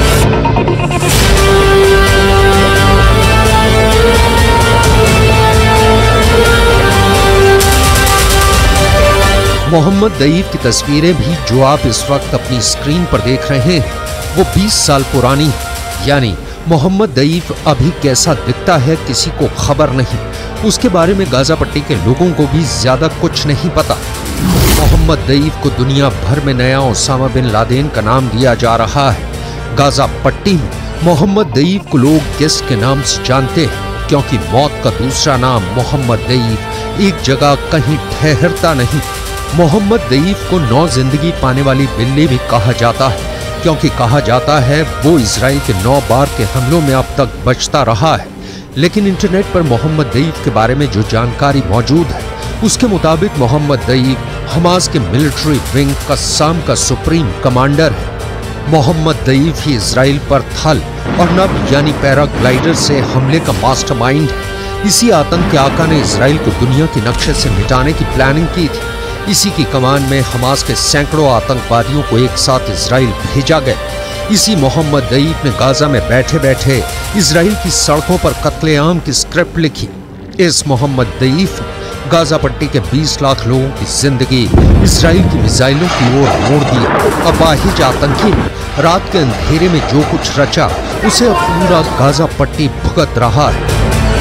मोहम्मद दईब की तस्वीरें भी जो आप इस वक्त अपनी स्क्रीन पर देख रहे हैं वो बीस साल पुरानी है, यानी मोहम्मद दईब अभी कैसा दिखता है किसी को खबर नहीं। उसके बारे में गाजा पट्टी के लोगों को भी ज्यादा कुछ नहीं पता। मोहम्मद दईब को दुनिया भर में नया ओसामा बिन लादेन का नाम दिया जा रहा है। गाजा पट्टी में मोहम्मद दईब को लोग किस के नाम से जानते हैं, क्योंकि मौत का दूसरा नाम मोहम्मद दईब एक जगह कहीं ठहरता नहीं। मोहम्मद दईब को नौ जिंदगी पाने वाली बिल्ली भी कहा जाता है, क्योंकि कहा जाता है वो इजराइल के नौ बार के हमलों में अब तक बचता रहा है। लेकिन इंटरनेट पर मोहम्मद दईब के बारे में जो जानकारी मौजूद है उसके मुताबिक मोहम्मद दईब हमास के मिलिट्री विंग कस्साम का सुप्रीम कमांडर है। मोहम्मद दईब ही इजराइल पर थल और नभ यानी पैराग्लाइडर से हमले का मास्टरमाइंड है। इसी आतंक के आका ने इजराइल को दुनिया के नक्शे से मिटाने की प्लानिंग की थी। इसी की कमान में हमास के सैकड़ों आतंकवादियों को एक साथ इजराइल भेजा गया। इसी मोहम्मद दईब ने गाजा में बैठे बैठे इजराइल की सड़कों पर कत्लेआम की स्क्रिप्ट लिखी। इस मोहम्मद दईब गाजा पट्टी के बीस लाख लोगों की जिंदगी इजराइल की मिसाइलों की ओर मोड़ दी। अपाहिज आतंकी ने रात के अंधेरे में जो कुछ रचा उसे अब पूरा गाजा पट्टी भुगत रहा है।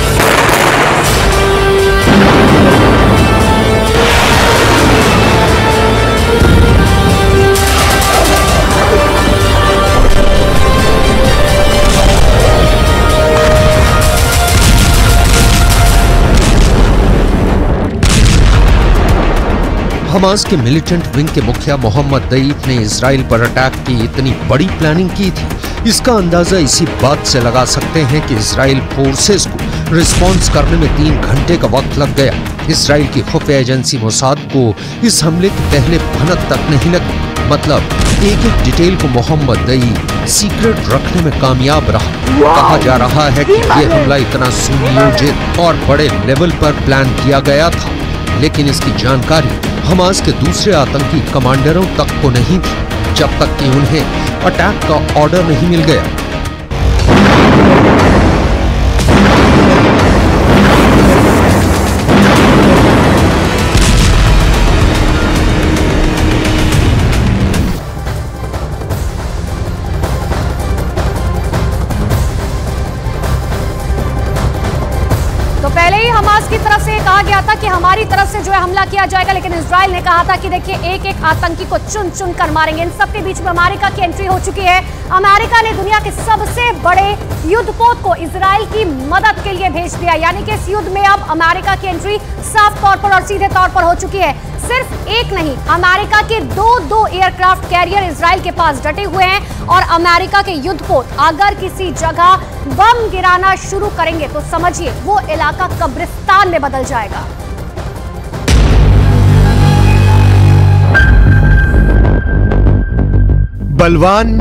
हमास के मिलिटेंट विंग के मुखिया मोहम्मद दईब ने इजराइल पर अटैक की इतनी बड़ी प्लानिंग की थी। इसका अंदाजा इसी बात से लगा सकते हैं कि इजराइल फोर्सेस को रिस्पॉन्स करने में तीन घंटे का वक्त लग गया। इजराइल की खुफिया एजेंसी मोसाद को इस हमले की पहले भनक तक नहीं लगी। मतलब एक एक डिटेल को मोहम्मद दईब सीक्रेट रखने में कामयाब रहा। कहा जा रहा है कि यह हमला इतना सुनियोजित और बड़े लेवल पर प्लान किया गया था, लेकिन इसकी जानकारी हमास के दूसरे आतंकी कमांडरों तक को नहीं थी, जब तक कि उन्हें अटैक का ऑर्डर नहीं मिल गया। हमास की तरफ से कहा गया था कि हमारी तरफ से जो है हमला किया जाएगा, लेकिन इजराइल ने कहा था कि देखिए एक एक आतंकी को चुन चुन कर मारेंगे। इन सबके बीच में अमेरिका की एंट्री हो चुकी है। अमेरिका ने दुनिया के सबसे बड़े युद्धपोत को इजराइल की मदद के लिए भेज दिया, यानी कि इस युद्ध में अब अमेरिका की एंट्री साफ तौर पर और सीधे तौर पर हो चुकी है। सिर्फ एक नहीं, अमेरिका के दो दो एयरक्राफ्ट कैरियर इजराइल के पास डटे हुए हैं और अमेरिका के युद्धपोत अगर किसी जगह बम गिराना शुरू करेंगे तो समझिए वो इलाका कब्रिस्तान में बदल जाएगा। बलवान,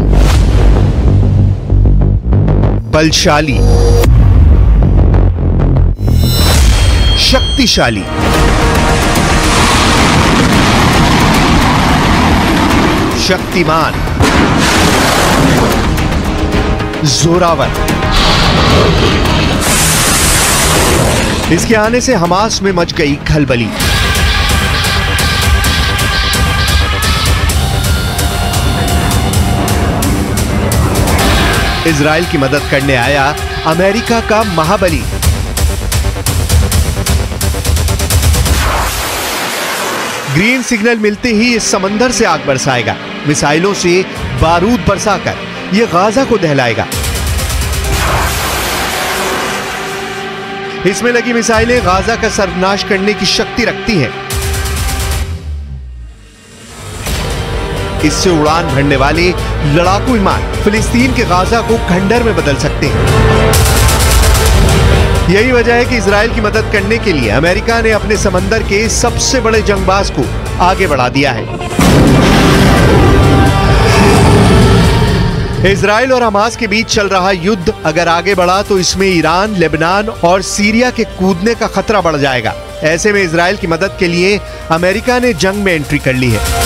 बलशाली, शक्तिशाली, शक्तिमान, जोरावर। इसके आने से हमास में मच गई खलबली। इजराइल की मदद करने आया अमेरिका का महाबली। ग्रीन सिग्नल मिलते ही इस समंदर से आग बरसाएगा, मिसाइलों से बारूद बरसाकर ये गाजा को दहलाएगा। इसमें लगी मिसाइलें गाजा का सर्वनाश करने की शक्ति रखती हैं। इससे उड़ान भरने वाले लड़ाकू विमान फिलिस्तीन के गाजा को खंडर में बदल सकते हैं। यही वजह है कि इजराइल की मदद करने के लिए अमेरिका ने अपने समंदर के सबसे बड़े जंगबाज को आगे बढ़ा दिया है। इजराइल और हमास के बीच चल रहा युद्ध अगर आगे बढ़ा तो इसमें ईरान, लेबनान और सीरिया के कूदने का खतरा बढ़ जाएगा। ऐसे में इजराइल की मदद के लिए अमेरिका ने जंग में एंट्री कर ली है।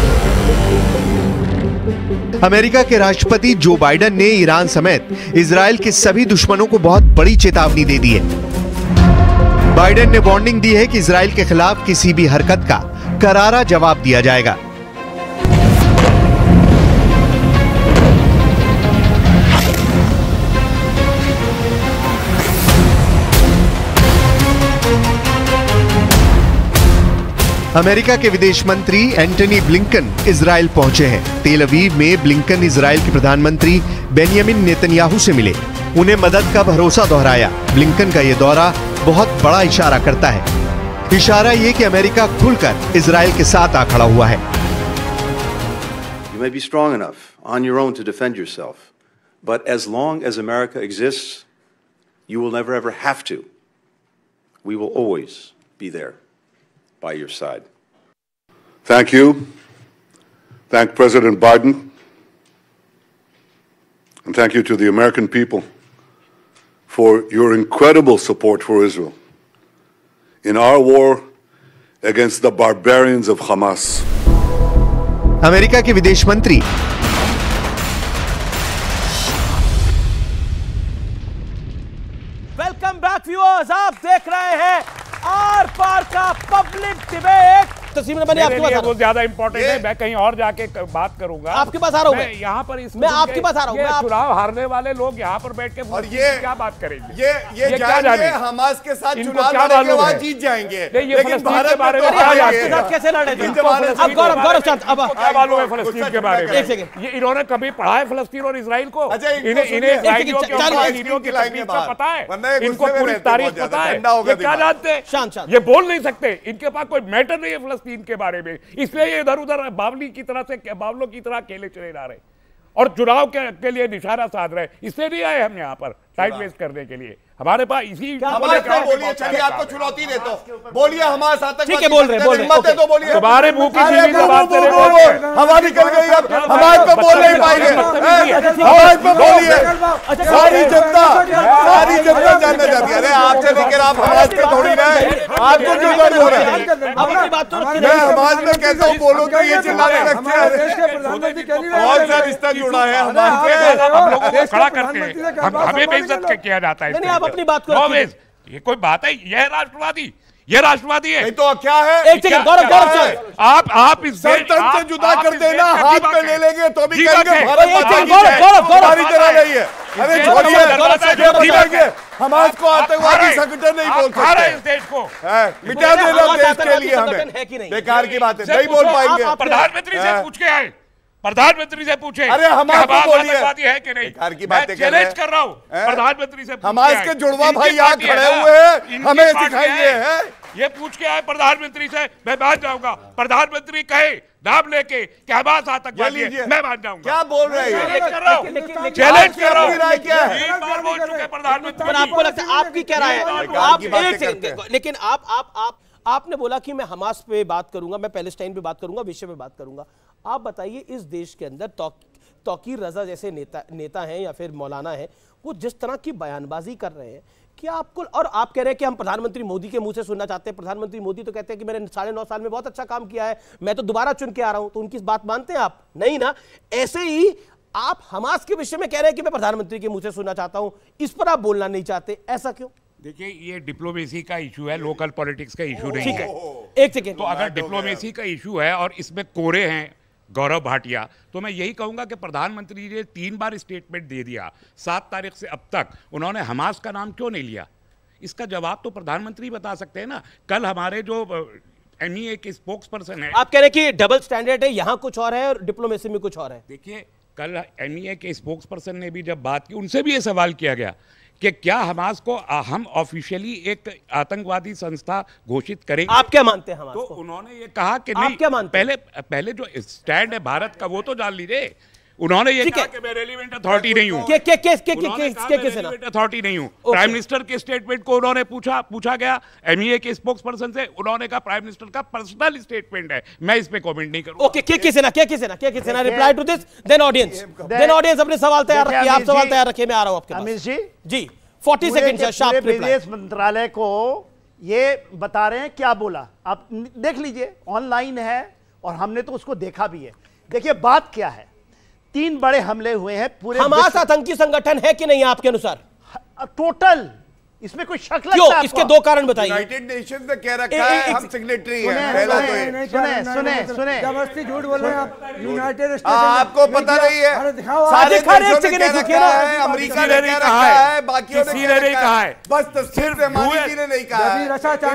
अमेरिका के राष्ट्रपति जो बाइडेन ने ईरान समेत इजराइल के सभी दुश्मनों को बहुत बड़ी चेतावनी दे दी है। बाइडेन ने वार्निंग दी है कि इजराइल के खिलाफ किसी भी हरकत का करारा जवाब दिया जाएगा। अमेरिका के विदेश मंत्री एंटनी ब्लिंकन इजराइल पहुंचे हैं। तेल अवीव में ब्लिंकन इजराइल के प्रधानमंत्री बेंयामिन नेतन्याहू से मिले, उन्हें मदद का भरोसा दोहराया। ब्लिंकन का यह दौरा बहुत बड़ा इशारा करता है। इशारा यह कि अमेरिका खुलकर इजराइल के साथ आ खड़ा हुआ है। You may be strong enough on your own to defend yourself, but as long as America exists, you will never ever have to. We will always be there by your side. Thank you. Thank President Biden. And thank you to the American people for your incredible support for Israel in our war against the barbarians of Hamas. America के विदेश मंत्री welcome back viewers, आप देख रहे हैं are पार का public debate. तस्वीर में बनी आपके पास वो ज्यादा इंपॉर्टेंट है, मैं कहीं और जाके बात करूंगा। आपके पास आ रहा हूं मैं, यहाँ पर मैं आपके पास आ रहा हूं। मैं चुनाव हारने वाले लोग यहाँ पर बैठ के और ये क्या बात करेंगे? ये ये, ये क्या जाने हमास के साथ चुनाव लड़ने के बाद जीत जाएंगे, लेकिन भारत के बारे में क्या जानते हैं? कैसे लड़े? अब गौरव गौरव चंद, अब क्या मालूम है फलस्तीन के बारे में? एक सेकंड, ये इन्होंने कभी पढ़ा है फलस्तीन और इजराइल को? इन्हें इन्हें इजराइलियों की तकलीफ का पता है? इनको पूरी तारीख पता है? ये क्या जानते हैं? ये बोल नहीं सकते, इनके पास कोई मैटर नहीं है फलस्तीन के बारे में, इसलिए ये इधर उधर बावली की तरह से बावलों की तरह अकेले चले जा रहे और चुनाव के, के लिए निशाना साध रहे। इसलिए नहीं आए हम यहाँ पर टाइम वेस्ट करने के लिए। हमारे पास इसी बोलिए, चलिए आपको चुनौती देता हूं, बोलिए हमारे आतंकवादी ठीक है, बोल रहे बोल रहे तो बोलिए। तुम्हारे मुंह की चीनी तो बात करे हमारी निकल गई, अब हमारे पे बोल नहीं पाएंगे, हमारे पे बोलिए। सारी जनता सारी जनता जानना चाहती है। अरे आपसे लेकर आप हमारे पे थोड़ी ना, आपको क्यों दर्द हो रहा है? मैं हमारे में कैसा हूँ बोलो तो ये चिल्लाने लगते हैं। बहुत सा रिश्ता जुड़ा है हमारे, खड़ा करते हैं, हमें बेइज्जत किया जाता है। अपनी बात करो, ये कोई बात है? यह राष्ट्रवादी, ये राष्ट्रवादी है। नहीं तो क्या है? एक सेकंड गौरव गौरव आप आप इस संतन से जुदा कर देना, हाथ पे ले लेंगे तो भी कहेंगे भारत माता की जय, हमारी तरह नहीं है। अरे छोड़िए, हमास को आतंकवादी संगठन नहीं बोल सकते इस देश को, मिटा देना देश के लिए हमें, बेकार की बात है, नहीं बोल पाएंगे। प्रधानमंत्री से पूछ के आए, प्रधानमंत्री से पूछे अरे हमारे आतंकवादी है कि नहीं? की बातें चैलेंज कर रहा हूँ प्रधानमंत्री से। हमारे के जुड़वा भाई यहाँ खड़े हुए हैं, हमें सिखाएंगे। ये पूछ के आए प्रधानमंत्री से, मैं मान जाऊंगा। प्रधानमंत्री कहे नाम लेके कि हमास आतंकवादी है, मैं मान जाऊंगा। क्या बोल रहे हैं? चैलेंज कर रहा हूँ, चैलेंज कर रहा हूँ। तीन बार बोल चुके प्रधानमंत्री। आपको लगता है आपकी क्या राय है? आप एक सेकंड, लेकिन आप आप आप आपने बोला कि मैं हमास पे बात करूंगा, मैं पैलेस्टाइन पे बात करूंगा, विषय पे बात करूंगा। आप बताइए, इस देश के अंदर तौकीर रजा जैसे नेता नेता हैं या फिर मौलाना है, वो जिस तरह की बयानबाजी कर रहे हैं, क्या आपको, और आप कह रहे हैं कि हम प्रधानमंत्री मोदी के मुंह से सुनना चाहते हैं। प्रधानमंत्री मोदी तो कहते हैं कि मैंने साढ़े नौ साल में बहुत अच्छा काम किया है, मैं तो दोबारा चुन के आ रहा हूं, तो उनकी बात मानते हैं आप? नहीं ना। ऐसे ही आप हमास के विषय में कह रहे हैं कि मैं प्रधानमंत्री के मुंह से सुनना चाहता हूं, इस पर आप बोलना नहीं चाहते, ऐसा क्यों? देखिए, ये डिप्लोमेसी का इशू है, लोकल पॉलिटिक्स का इशू नहीं है। एक सेकेंड, तो अगर डिप्लोमेसी का इशू है और इसमें कोरे हैं गौरव भाटिया, तो मैं यही कहूंगा कि प्रधानमंत्री ने तीन बार स्टेटमेंट दे दिया, सात तारीख से अब तक उन्होंने हमास का नाम क्यों नहीं लिया? इसका जवाब तो प्रधानमंत्री बता सकते हैं ना। कल हमारे जो एमईए के स्पोक्स पर्सन है, आप कह रहे हैं कि डबल स्टैंडर्ड है, यहां कुछ और है और डिप्लोमेसी में कुछ और है। देखिए, कल एम ई ए के स्पोक्स पर्सन ने भी जब बात की, उनसे भी ये सवाल किया गया कि क्या हमास को हम ऑफिशियली एक आतंकवादी संस्था घोषित करेंगे। आप क्या मानते हैं हमास तो को? उन्होंने ये कहा कि नहीं, क्या मानते पहले पहले जो स्टैंड है भारत का वो तो जान लीजिए। उन्होंने ये कहा कि मैं रेलिवेंट अथॉरिटी नहीं हूं, के के के के के के के ना अथॉरिटी नहीं हूं। प्राइम मिनिस्टर के स्टेटमेंट को उन्होंने पूछा पूछा गया एम ई ए के स्पोक्स पर्सन से, उन्होंने कहा प्राइम मिनिस्टर का पर्सनल स्टेटमेंट है, मैं इस पे कमेंट नहीं करूंगा। ओके, के के से ना के के से ना के के से ना reply to this, then audience then audience अपने सवाल तैयार रखिए, आप सवाल तैयार रखिए, मैं आ रहा हूं आपके पास। अमित जी जी चालीस सेकंड शार्प रिप्लाई। विदेश मंत्रालय को ये बता रहे हैं क्या बोला, आप देख लीजिए, ऑनलाइन है और हमने तो उसको देखा भी है। देखिए बात क्या है, तीन बड़े हमले हुए हैं पूरे। हमास आतंकी संगठन है कि नहीं आपके अनुसार? टोटल इसमें कोई शक लगता क्यों? है? इसके दो कारण बताइए। यूनाइटेड नेशंस ने कह रखा है हम सिग्नेटरी हैं। पहला तो ये सुने सुने सुने जबरदस्ती झूठ बोल रहे हैं आप। यूनाइटेड स्टेट्स आपको पता नहीं है, सारे देशों ने कह रखा है, अमेरिका ने कह रखा है, बाकियों ने कह रखा है, बस सिर्फ मोदी जी ने नहीं कहा है।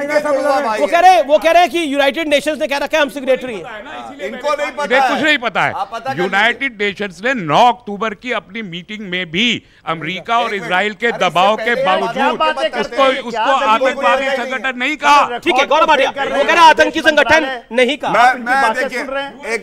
वो कह रहे वो कह रहे हैं कि यूनाइटेड नेशंस ने कह रखा है हम सिग्नेटरी हैं। इनको नहीं पता, कुछ नहीं पता है। यूनाइटेड नेशंस ने नौ अक्टूबर की अपनी मीटिंग में भी अमेरिका और इजराइल के दबाव के बावजूद उसको उसको आतंकवादी संगठन नहीं कहा। ठीक है गौरव भाटिया, वो कह रहा आतंकी संगठन नहीं कहा। मैं मैं देखिए एक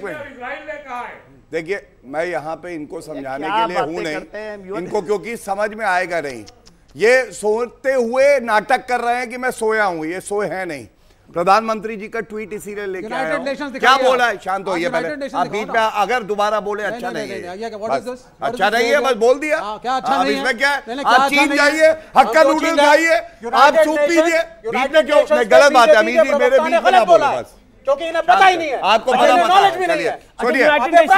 मिनट, देखिए मैं यहाँ पे इनको समझाने के लिए हूँ नहीं, इनको क्योंकि समझ में आएगा नहीं। ये सोते हुए नाटक कर रहे हैं कि मैं सोया हूँ, ये सोए हैं नहीं। प्रधानमंत्री जी का ट्वीट इसीलिए लेके आया हूं। क्या बोला है? शांत होइए पहले, आप बीच में अगर दोबारा बोले अच्छा नहीं है, अच्छा नहीं है, बस बोल दिया। आप इसमें क्या है, आप चीन जाइए, हक्का नूडल्स खाइए, आप सूप पीजिए, बीच में क्यों? गलत बात है अमीर जी, मेरे बीच में ना बोले बस, क्योंकि इन्हें पता ही नहीं है, आपको पता चलिए सुनिए,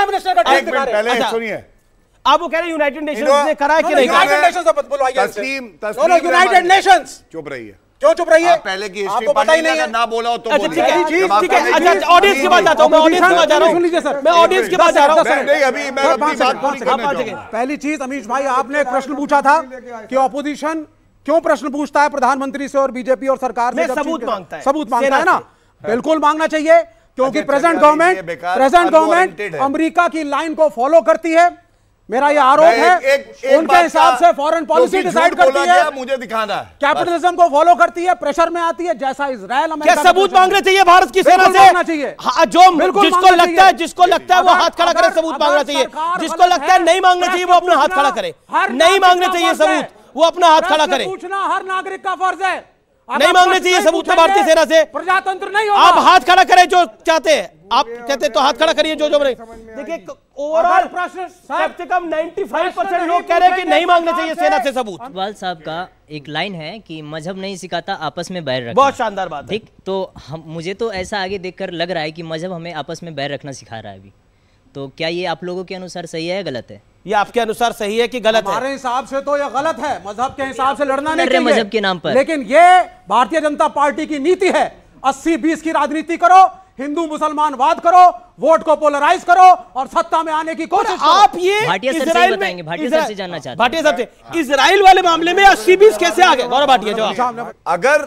एक मिनट पहले सुनिए। आप वो कह रहे हैं यूनाइटेड नेशंस ने करा है कि नहीं? यूनाइटेड नेशंस तस्लीम तस्लीम यूनाइटेड नेशंस चुप रही है। क्यों चुप रही है? पहले की हिस्ट्री पता ही नहीं है, ना बोला हो तो अच्छा ठीक है ठीक है। अच्छा ऑडियंस की बात जाता हूं, मैं ऑडियंस की बात जा रहा हूं, सुन लीजिए सर, मैं ऑडियंस की बात जा रहा हूं। नहीं अभी मैं अपनी बात पूरी करना चाहूंगा। पहली चीज अमीश भाई, आपने एक प्रश्न पूछा था कि ऑपोजिशन क्यों प्रश्न पूछता है प्रधानमंत्री से और बीजेपी और सरकार से? सबूत मांगता है, सबूत मांगता है ना, बिल्कुल मांगना चाहिए, क्योंकि present government present government America की लाइन को फॉलो करती है। मेरा ये आरोप है, उनके हिसाब से फॉरेन पॉलिसी डिसाइड करती है, मुझे दिखाना है, कैपिटलिज्म को फॉलो करती है, प्रेशर में आती है, जैसा इजराइल क्या सबूत मांगना चाहिए भारत की सेना से? चाहिए जो जिसको लगता है जिसको लगता है वो हाथ खड़ा करे, सबूत मांगना चाहिए। जिसको लगता है नहीं मांगना चाहिए वो अपना हाथ खड़ा करे, नहीं मांगना चाहिए सबूत, वो अपना हाथ खड़ा करे। पूछना हर नागरिक का फर्ज है, नहीं मांगने चाहिए सबूत भारतीय सेना से। प्रजातंत्र नहीं होगा। आप हाथ खड़ा करें जो चाहते हैं, आप कहते तो हाथ खड़ा करिए जो जो देखिए। ओवरऑल प्रश्न कम से कम पचानवे परसेंट लोग कह रहे हैं कि नहीं मांगने चाहिए सेना से सबूत। इकबाल साहब का एक लाइन है कि मजहब नहीं सिखाता आपस में बैर रखना। बहुत शानदार बात है। ठीक, तो हम मुझे तो ऐसा आगे देखकर लग रहा है कि मजहब हमें आपस में बैर रखना सिखा रहा है अभी। तो क्या ये आप लोगों के अनुसार सही है या गलत है? ये आपके अनुसार सही है कि गलत है? हमारे हिसाब से तो ये गलत है, मजहब के हिसाब से लड़ना नहीं चाहिए मजहब के नाम पर। लेकिन ये भारतीय जनता पार्टी की नीति है, अस्सी बीस की राजनीति करो, हिंदू मुसलमान वाद करो, वोट को पोलराइज करो और सत्ता में आने की कोशिश करो। आप ये भाटिया सर से बताएंगे, भाटिया सर से जानना चाहते हैं। भाटिया सर से इजराइल वाले मामले में अस्सी बीस कैसे आ गए? गौरव भाटिया जवाब। अगर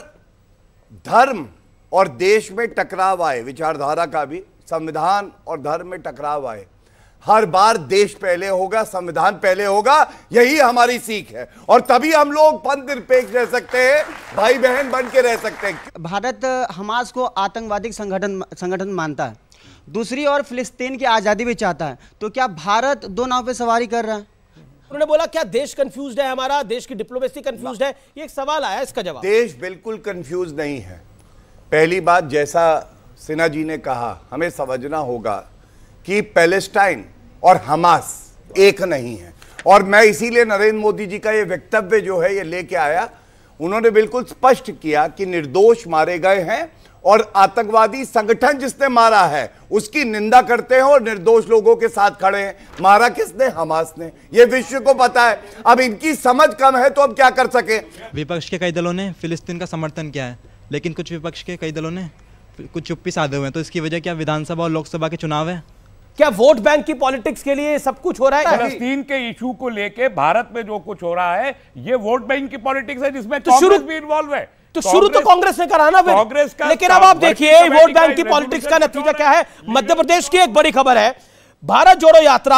धर्म और देश में टकराव आए, विचारधारा का भी, संविधान और धर्म में टकराव आए, हर बार देश पहले होगा, संविधान पहले होगा, यही हमारी सीख है। और तभी हम लोग पंथ निरपेक्ष रह सकते हैं, भाई बहन बन के रह सकते हैं। भारत हमास को आतंकवादी संगठन संगठन मानता है, दूसरी ओर फिलिस्तीन की आज़ादी भी चाहता है, तो क्या भारत दो नाव पे सवारी कर रहा है? उन्होंने बोला क्या देश कंफ्यूज्ड है, हमारा देश की डिप्लोमेसी कंफ्यूज्ड है? ये एक सवाल आया, इसका जवाब। देश बिल्कुल कंफ्यूज नहीं है। पहली बात, जैसा सिन्हा जी ने कहा, हमें समझना होगा कि पैलेस्टाइन और हमास एक नहीं है। और मैं इसीलिए नरेंद्र मोदी जी का ये वक्तव्य जो है ये लेके आया। उन्होंने बिल्कुल स्पष्ट किया कि निर्दोष मारे गए हैं और आतंकवादी संगठन जिसने मारा है उसकी निंदा करते हैं और निर्दोष लोगों के साथ खड़े हैं। मारा किसने? हमास ने। ये विश्व को पता है। अब इनकी समझ कम है तो अब क्या कर सके? विपक्ष के कई दलों ने फिलिस्तीन का समर्थन किया है, लेकिन कुछ विपक्ष के कई दलों ने कुछ चुप्पी साधे हुए हैं। तो इसकी वजह क्या विधानसभा और लोकसभा के चुनाव है? क्या वोट बैंक की पॉलिटिक्स के लिए सब कुछ हो रहा है? फलस्तीन के इशू को लेके भारत में जो कुछ हो रहा है ये वोट बैंक की पॉलिटिक्स है, जिसमें तो कांग्रेस भी इन्वॉल्व है। तो शुरू तो कांग्रेस ने करा ना, कांग्रेस का। लेकिन अब आप देखिए वोट बैंक की पॉलिटिक्स का नतीजा क्या है। मध्य प्रदेश की एक बड़ी खबर है, भारत जोड़ो यात्रा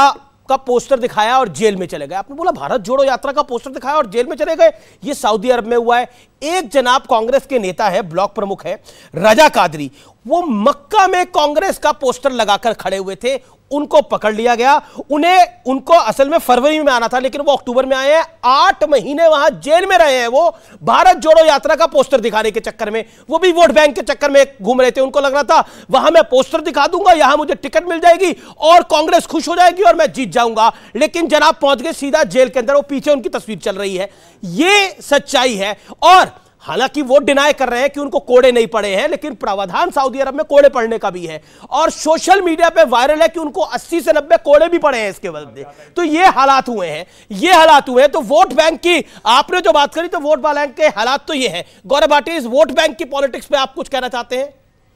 का पोस्टर दिखाया और जेल में चले गए। आपने बोला भारत जोड़ो यात्रा का पोस्टर दिखाया और जेल में चले गए, ये सऊदी अरब में हुआ है। एक जनाब कांग्रेस के नेता है, ब्लॉक प्रमुख है रजा कादरी, वो मक्का में कांग्रेस का पोस्टर लगाकर खड़े हुए थे, उनको पकड़ लिया गया। उन्हें उनको असल में फरवरी में आना था, लेकिन वो अक्टूबर में आए हैं। आठ महीने वहां जेल में रहे हैं वो, भारत जोड़ो यात्रा का पोस्टर दिखाने के चक्कर में। वो भी वोट बैंक के चक्कर में घूम रहे थे। उनको लग रहा था वहां मैं पोस्टर दिखा दूंगा, यहां मुझे टिकट मिल जाएगी और कांग्रेस खुश हो जाएगी और मैं जीत जाऊंगा। लेकिन जनाब पहुंच गए सीधा जेल के अंदर। वो पीछे उनकी तस्वीर चल रही है, ये सच्चाई है। और हालांकि वो डिनाई कर रहे हैं कि उनको कोड़े नहीं पड़े हैं, लेकिन प्रावधान सऊदी अरब में कोड़े पड़ने का भी है और सोशल मीडिया पे वायरल है कि उनको अस्सी से नब्बे कोड़े भी पड़े हैं इसके बदले। तो ये हालात हुए हैं, ये हालात हुए हैं। तो वोट बैंक की आपने जो बात करी, तो वोट बैंक के हालात तो ये है। गौरव भाटी, इस वोट बैंक की पॉलिटिक्स पे आप कुछ कहना चाहते हैं?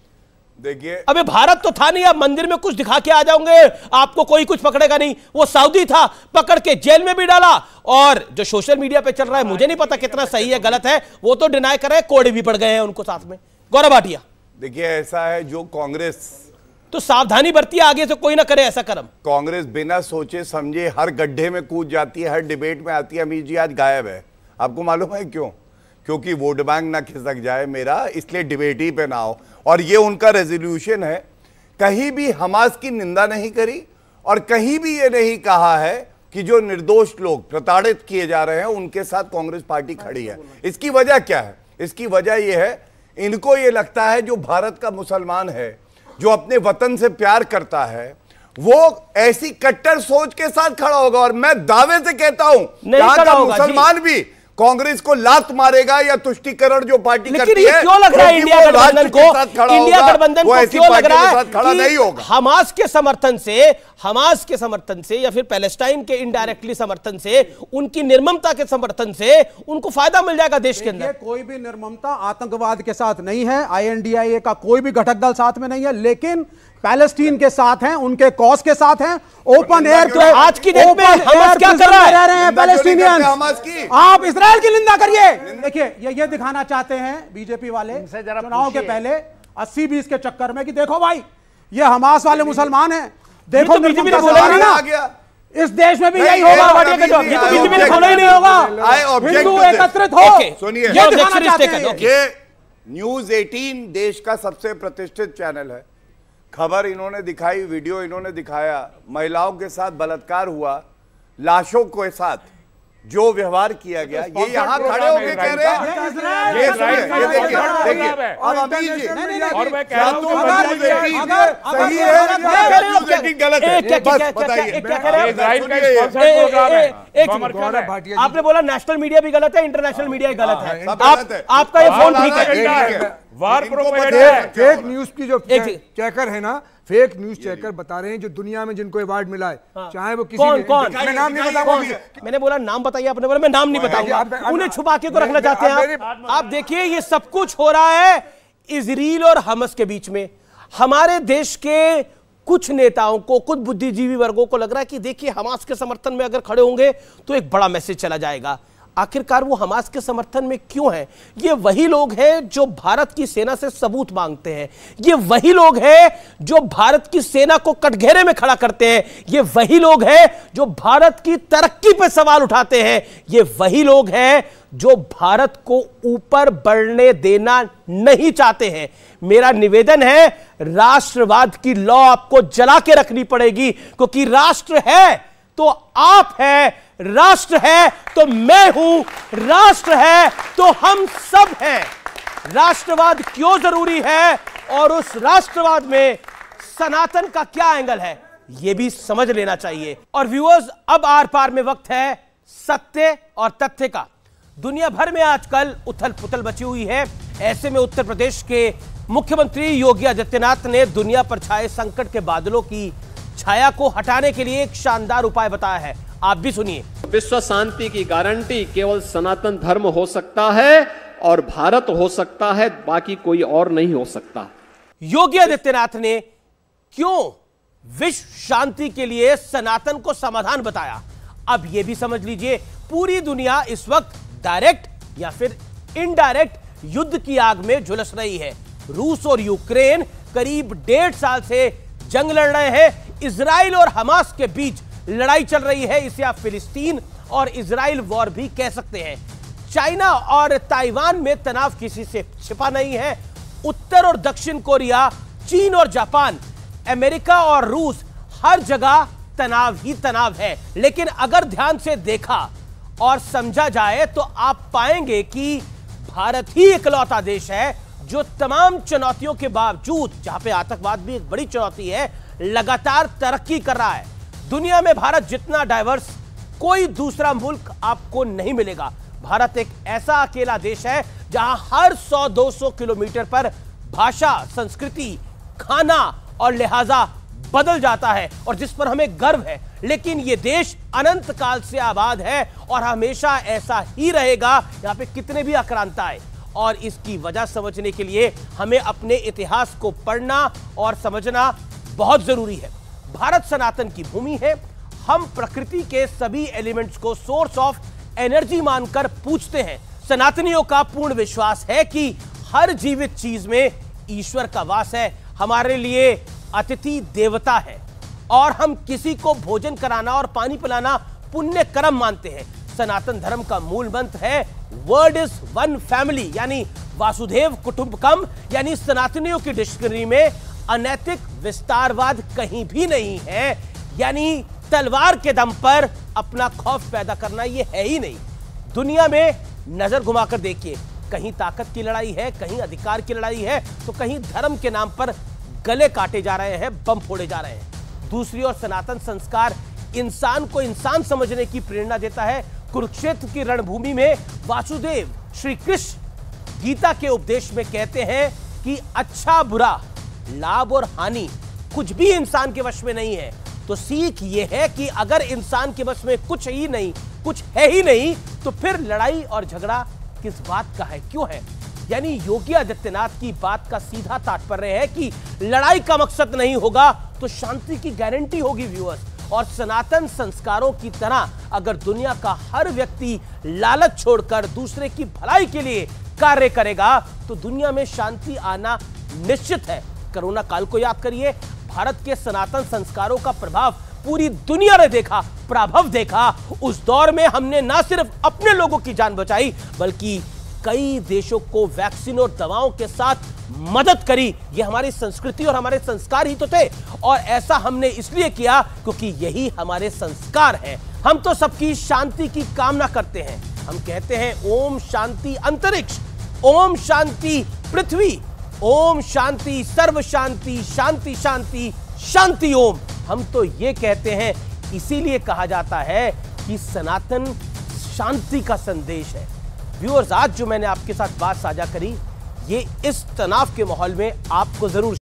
देखिए, अबे भारत तो था नहीं, आप मंदिर में कुछ दिखा के आ जाओगे, आपको कोई कुछ पकड़ेगा नहीं। वो सऊदी था, पकड़ के जेल में भी डाला। और जो सोशल मीडिया पे चल रहा है, मुझे नहीं पता कितना सही है गलत है, वो तो डिनाई कर रहे हैं, कोड़े भी पड़ गए हैं उनको साथ में। गौरव भाटिया, देखिए ऐसा है, जो कांग्रेस तो सावधानी बरती है, आगे से कोई ना करे ऐसा कर्म। कांग्रेस बिना सोचे समझे हर गड्ढे में कूद जाती है, हर डिबेट में आती है। अमीर जी आज गायब है, आपको मालूम है क्यों? क्योंकि वोट बैंक ना खिसक जाए मेरा, इसलिए डिबेट ही पे ना हो। और ये उनका रेजोल्यूशन है, कहीं भी हमास की निंदा नहीं करी और कहीं भी ये नहीं कहा है कि जो निर्दोष लोग प्रताड़ित किए जा रहे हैं उनके साथ कांग्रेस पार्टी खड़ी है। इसकी वजह क्या है? इसकी वजह यह है, इनको ये लगता है जो भारत का मुसलमान है, जो अपने वतन से प्यार करता है, वो ऐसी कट्टर सोच के साथ खड़ा होगा। और मैं दावे से कहता हूं, यहां का मुसलमान भी कांग्रेस को लात मारेगा या तुष्टीकरण जो पार्टी करती है। क्यों लग रहा है इंडिया गठबंधन को, इंडिया गठबंधन को क्यों लग रहा है खड़ा नहीं होगा? हमास के समर्थन से, हमास के समर्थन से या फिर पैलेस्टाइन के इनडायरेक्टली समर्थन से, उनकी निर्ममता के समर्थन से उनको फायदा मिल जाएगा देश के अंदर। कोई भी निर्ममता आतंकवाद के साथ नहीं है, आईएनडीआईए का कोई भी घटक दल साथ में नहीं है, लेकिन पैलेस्टीन के साथ हैं, उनके कॉज के साथ हैं। ओपन एयर तो आज की डेट में हमास क्या कर रहा है? रह रहे हैं पैलेस्टीनियंस। आप इजराइल की निंदा करिए। देखिए, ये ये दिखाना चाहते हैं बीजेपी वाले चुनाव के पहले अस्सी बीस के चक्कर में कि देखो भाई, ये हमास वाले मुसलमान हैं, देखो बीजेपी ने बोला ना, इस देश में भी यही होगा, बीजेपी ने बोला ही नहीं होगा, हिंदू एकत्रित हो। सुनिए, ये दिखाना चाहते हैं। ये न्यूज अठारह देश का सबसे प्रतिष्ठित चैनल है। खबर इन्होंने दिखाई, वीडियो इन्होंने दिखाया, महिलाओं के साथ बलात्कार हुआ, लाशों के साथ जो व्यवहार किया गया, ये यहाँ खड़े होकर कह रहे हैं। ये देखिए, देखिए, और अमीर जी, और मैं कह रहा हूँ सही है, गलत है, बस बताइए। आपने बोला नेशनल मीडिया भी गलत है, इंटरनेशनल मीडिया भी गलत है, आपका ये फोन ठीक है। फेक न्यूज की जो चेकर है ना, फेक न्यूज चेकर बता रहे हैं जो दुनिया में जिनको अवार्ड मिला है, हाँ। चाहे वो किसी कौन कौन मैं नाम नहीं बताऊंगा। मैंने बोला नाम बताइए, आपने बोला मैं नाम नहीं बताऊंगा। उन्हें छुपा के तो रखना चाहते हैं आप। आप देखिए, ये सब कुछ हो रहा है इजराइल और हमास के बीच में। हमारे देश के कुछ नेताओं को, कुछ बुद्धिजीवी वर्गों को लग रहा है कि देखिए, हमास के समर्थन में अगर खड़े होंगे तो एक बड़ा मैसेज चला जाएगा। आखिरकार वो हमास के समर्थन में क्यों है? ये वही लोग हैं जो भारत की सेना से सबूत मांगते हैं, ये वही लोग हैं जो भारत की सेना को कटघरे में खड़ा करते हैं, ये वही लोग हैं जो भारत की तरक्की पे सवाल उठाते हैं, ये वही लोग हैं जो भारत को ऊपर बढ़ने देना नहीं चाहते हैं। मेरा निवेदन है, राष्ट्रवाद की लौ आपको जला के रखनी पड़ेगी, क्योंकि राष्ट्र है तो आप है, राष्ट्र है तो मैं हूं, राष्ट्र है तो हम सब हैं। राष्ट्रवाद क्यों जरूरी है और उस राष्ट्रवाद में सनातन का क्या एंगल है, यह भी समझ लेना चाहिए। और व्यूअर्स, अब आर पार में वक्त है सत्य और तथ्य का। दुनिया भर में आजकल उथल पुथल मची हुई है। ऐसे में उत्तर प्रदेश के मुख्यमंत्री योगी आदित्यनाथ ने दुनिया पर छाए संकट के बादलों की छाया को हटाने के लिए एक शानदार उपाय बताया है, आप भी सुनिए। विश्व शांति की गारंटी केवल सनातन धर्म हो सकता है और भारत हो सकता है, बाकी कोई और नहीं हो सकता। योगी आदित्यनाथ ने क्यों विश्व शांति के लिए सनातन को समाधान बताया, अब यह भी समझ लीजिए। पूरी दुनिया इस वक्त डायरेक्ट या फिर इनडायरेक्ट युद्ध की आग में झुलस रही है। रूस और यूक्रेन करीब डेढ़ साल से जंग लड़ रहे हैं। इजराइल और हमास के बीच लड़ाई चल रही है, इसे आप फिलिस्तीन और इजराइल वॉर भी कह सकते हैं। चाइना और ताइवान में तनाव किसी से छिपा नहीं है। उत्तर और दक्षिण कोरिया, चीन और जापान, अमेरिका और रूस, हर जगह तनाव ही तनाव है। लेकिन अगर ध्यान से देखा और समझा जाए तो आप पाएंगे कि भारत ही इकलौता देश है जो तमाम चुनौतियों के बावजूद, जहां पे आतंकवाद भी एक बड़ी चुनौती है, लगातार तरक्की कर रहा है। दुनिया में भारत जितना डाइवर्स कोई दूसरा मुल्क आपको नहीं मिलेगा। भारत एक ऐसा अकेला देश है जहां हर सौ दो सौ किलोमीटर पर भाषा, संस्कृति, खाना और लिहाजा बदल जाता है और जिस पर हमें गर्व है। लेकिन यह देश अनंत काल से आबाद है और हमेशा ऐसा ही रहेगा। यहां पे कितने भी आक्रांता है और इसकी वजह समझने के लिए हमें अपने इतिहास को पढ़ना और समझना बहुत जरूरी है। भारत सनातन की भूमि है। हम प्रकृति के सभी एलिमेंट्स को सोर्स ऑफ एनर्जी मानकर पूजते हैं। सनातनियों का पूर्ण विश्वास है कि हर जीवित चीज में ईश्वर का वास है। हमारे लिए अतिथि देवता है और हम किसी को भोजन कराना और पानी पिलाना पुण्य कर्म मानते हैं। सनातन धर्म का मूल मंत्र है वर्ड इज वन फैमिली, यानी वासुदेव कुटुंबकम, यानी सनातनियों की डिक्शनरी में अनैतिक विस्तारवाद कहीं भी नहीं है। यानी तलवार के दम पर अपना खौफ पैदा करना यह है ही नहीं। दुनिया में नजर घुमाकर देखिए, कहीं ताकत की लड़ाई है, कहीं अधिकार की लड़ाई है, तो कहीं धर्म के नाम पर गले काटे जा रहे हैं, बम फोड़े जा रहे हैं। दूसरी ओर सनातन संस्कार इंसान को इंसान समझने की प्रेरणा देता है। कुरुक्षेत्र की रणभूमि में वासुदेव श्री कृष्ण गीता के उपदेश में कहते हैं कि अच्छा बुरा, लाभ और हानि कुछ भी इंसान के वश में नहीं है। तो सीख यह है कि अगर इंसान के वश में कुछ ही नहीं, कुछ है ही नहीं, तो फिर लड़ाई और झगड़ा किस बात का है, क्यों है? यानी योगी आदित्यनाथ की बात का सीधा तात्पर्य है कि लड़ाई का मकसद नहीं होगा तो शांति की गारंटी होगी व्यूअर्स। और सनातन संस्कारों की तरह अगर दुनिया का हर व्यक्ति लालच छोड़कर दूसरे की भलाई के लिए कार्य करेगा तो दुनिया में शांति आना निश्चित है। कोरोना काल को याद करिए, भारत के सनातन संस्कारों का प्रभाव पूरी दुनिया ने देखा, प्रभाव देखा। उस दौर में हमने न सिर्फ अपने लोगों की जान बचाई बल्कि कई देशों को वैक्सीन और दवाओं के साथ मदद करी। ये हमारी संस्कृति और हमारे संस्कार ही तो थे और ऐसा हमने इसलिए किया क्योंकि यही हमारे संस्कार हैं। हम तो सबकी शांति की कामना करते हैं। हम कहते हैं ओम शांति अंतरिक्ष, ओम शांति पृथ्वी, ओम शांति सर्व शांति, शांति शांति शांति ओम। हम तो ये कहते हैं, इसीलिए कहा जाता है कि सनातन शांति का संदेश है। व्यूअर्स, आज जो मैंने आपके साथ बात साझा करी, ये इस तनाव के माहौल में आपको जरूर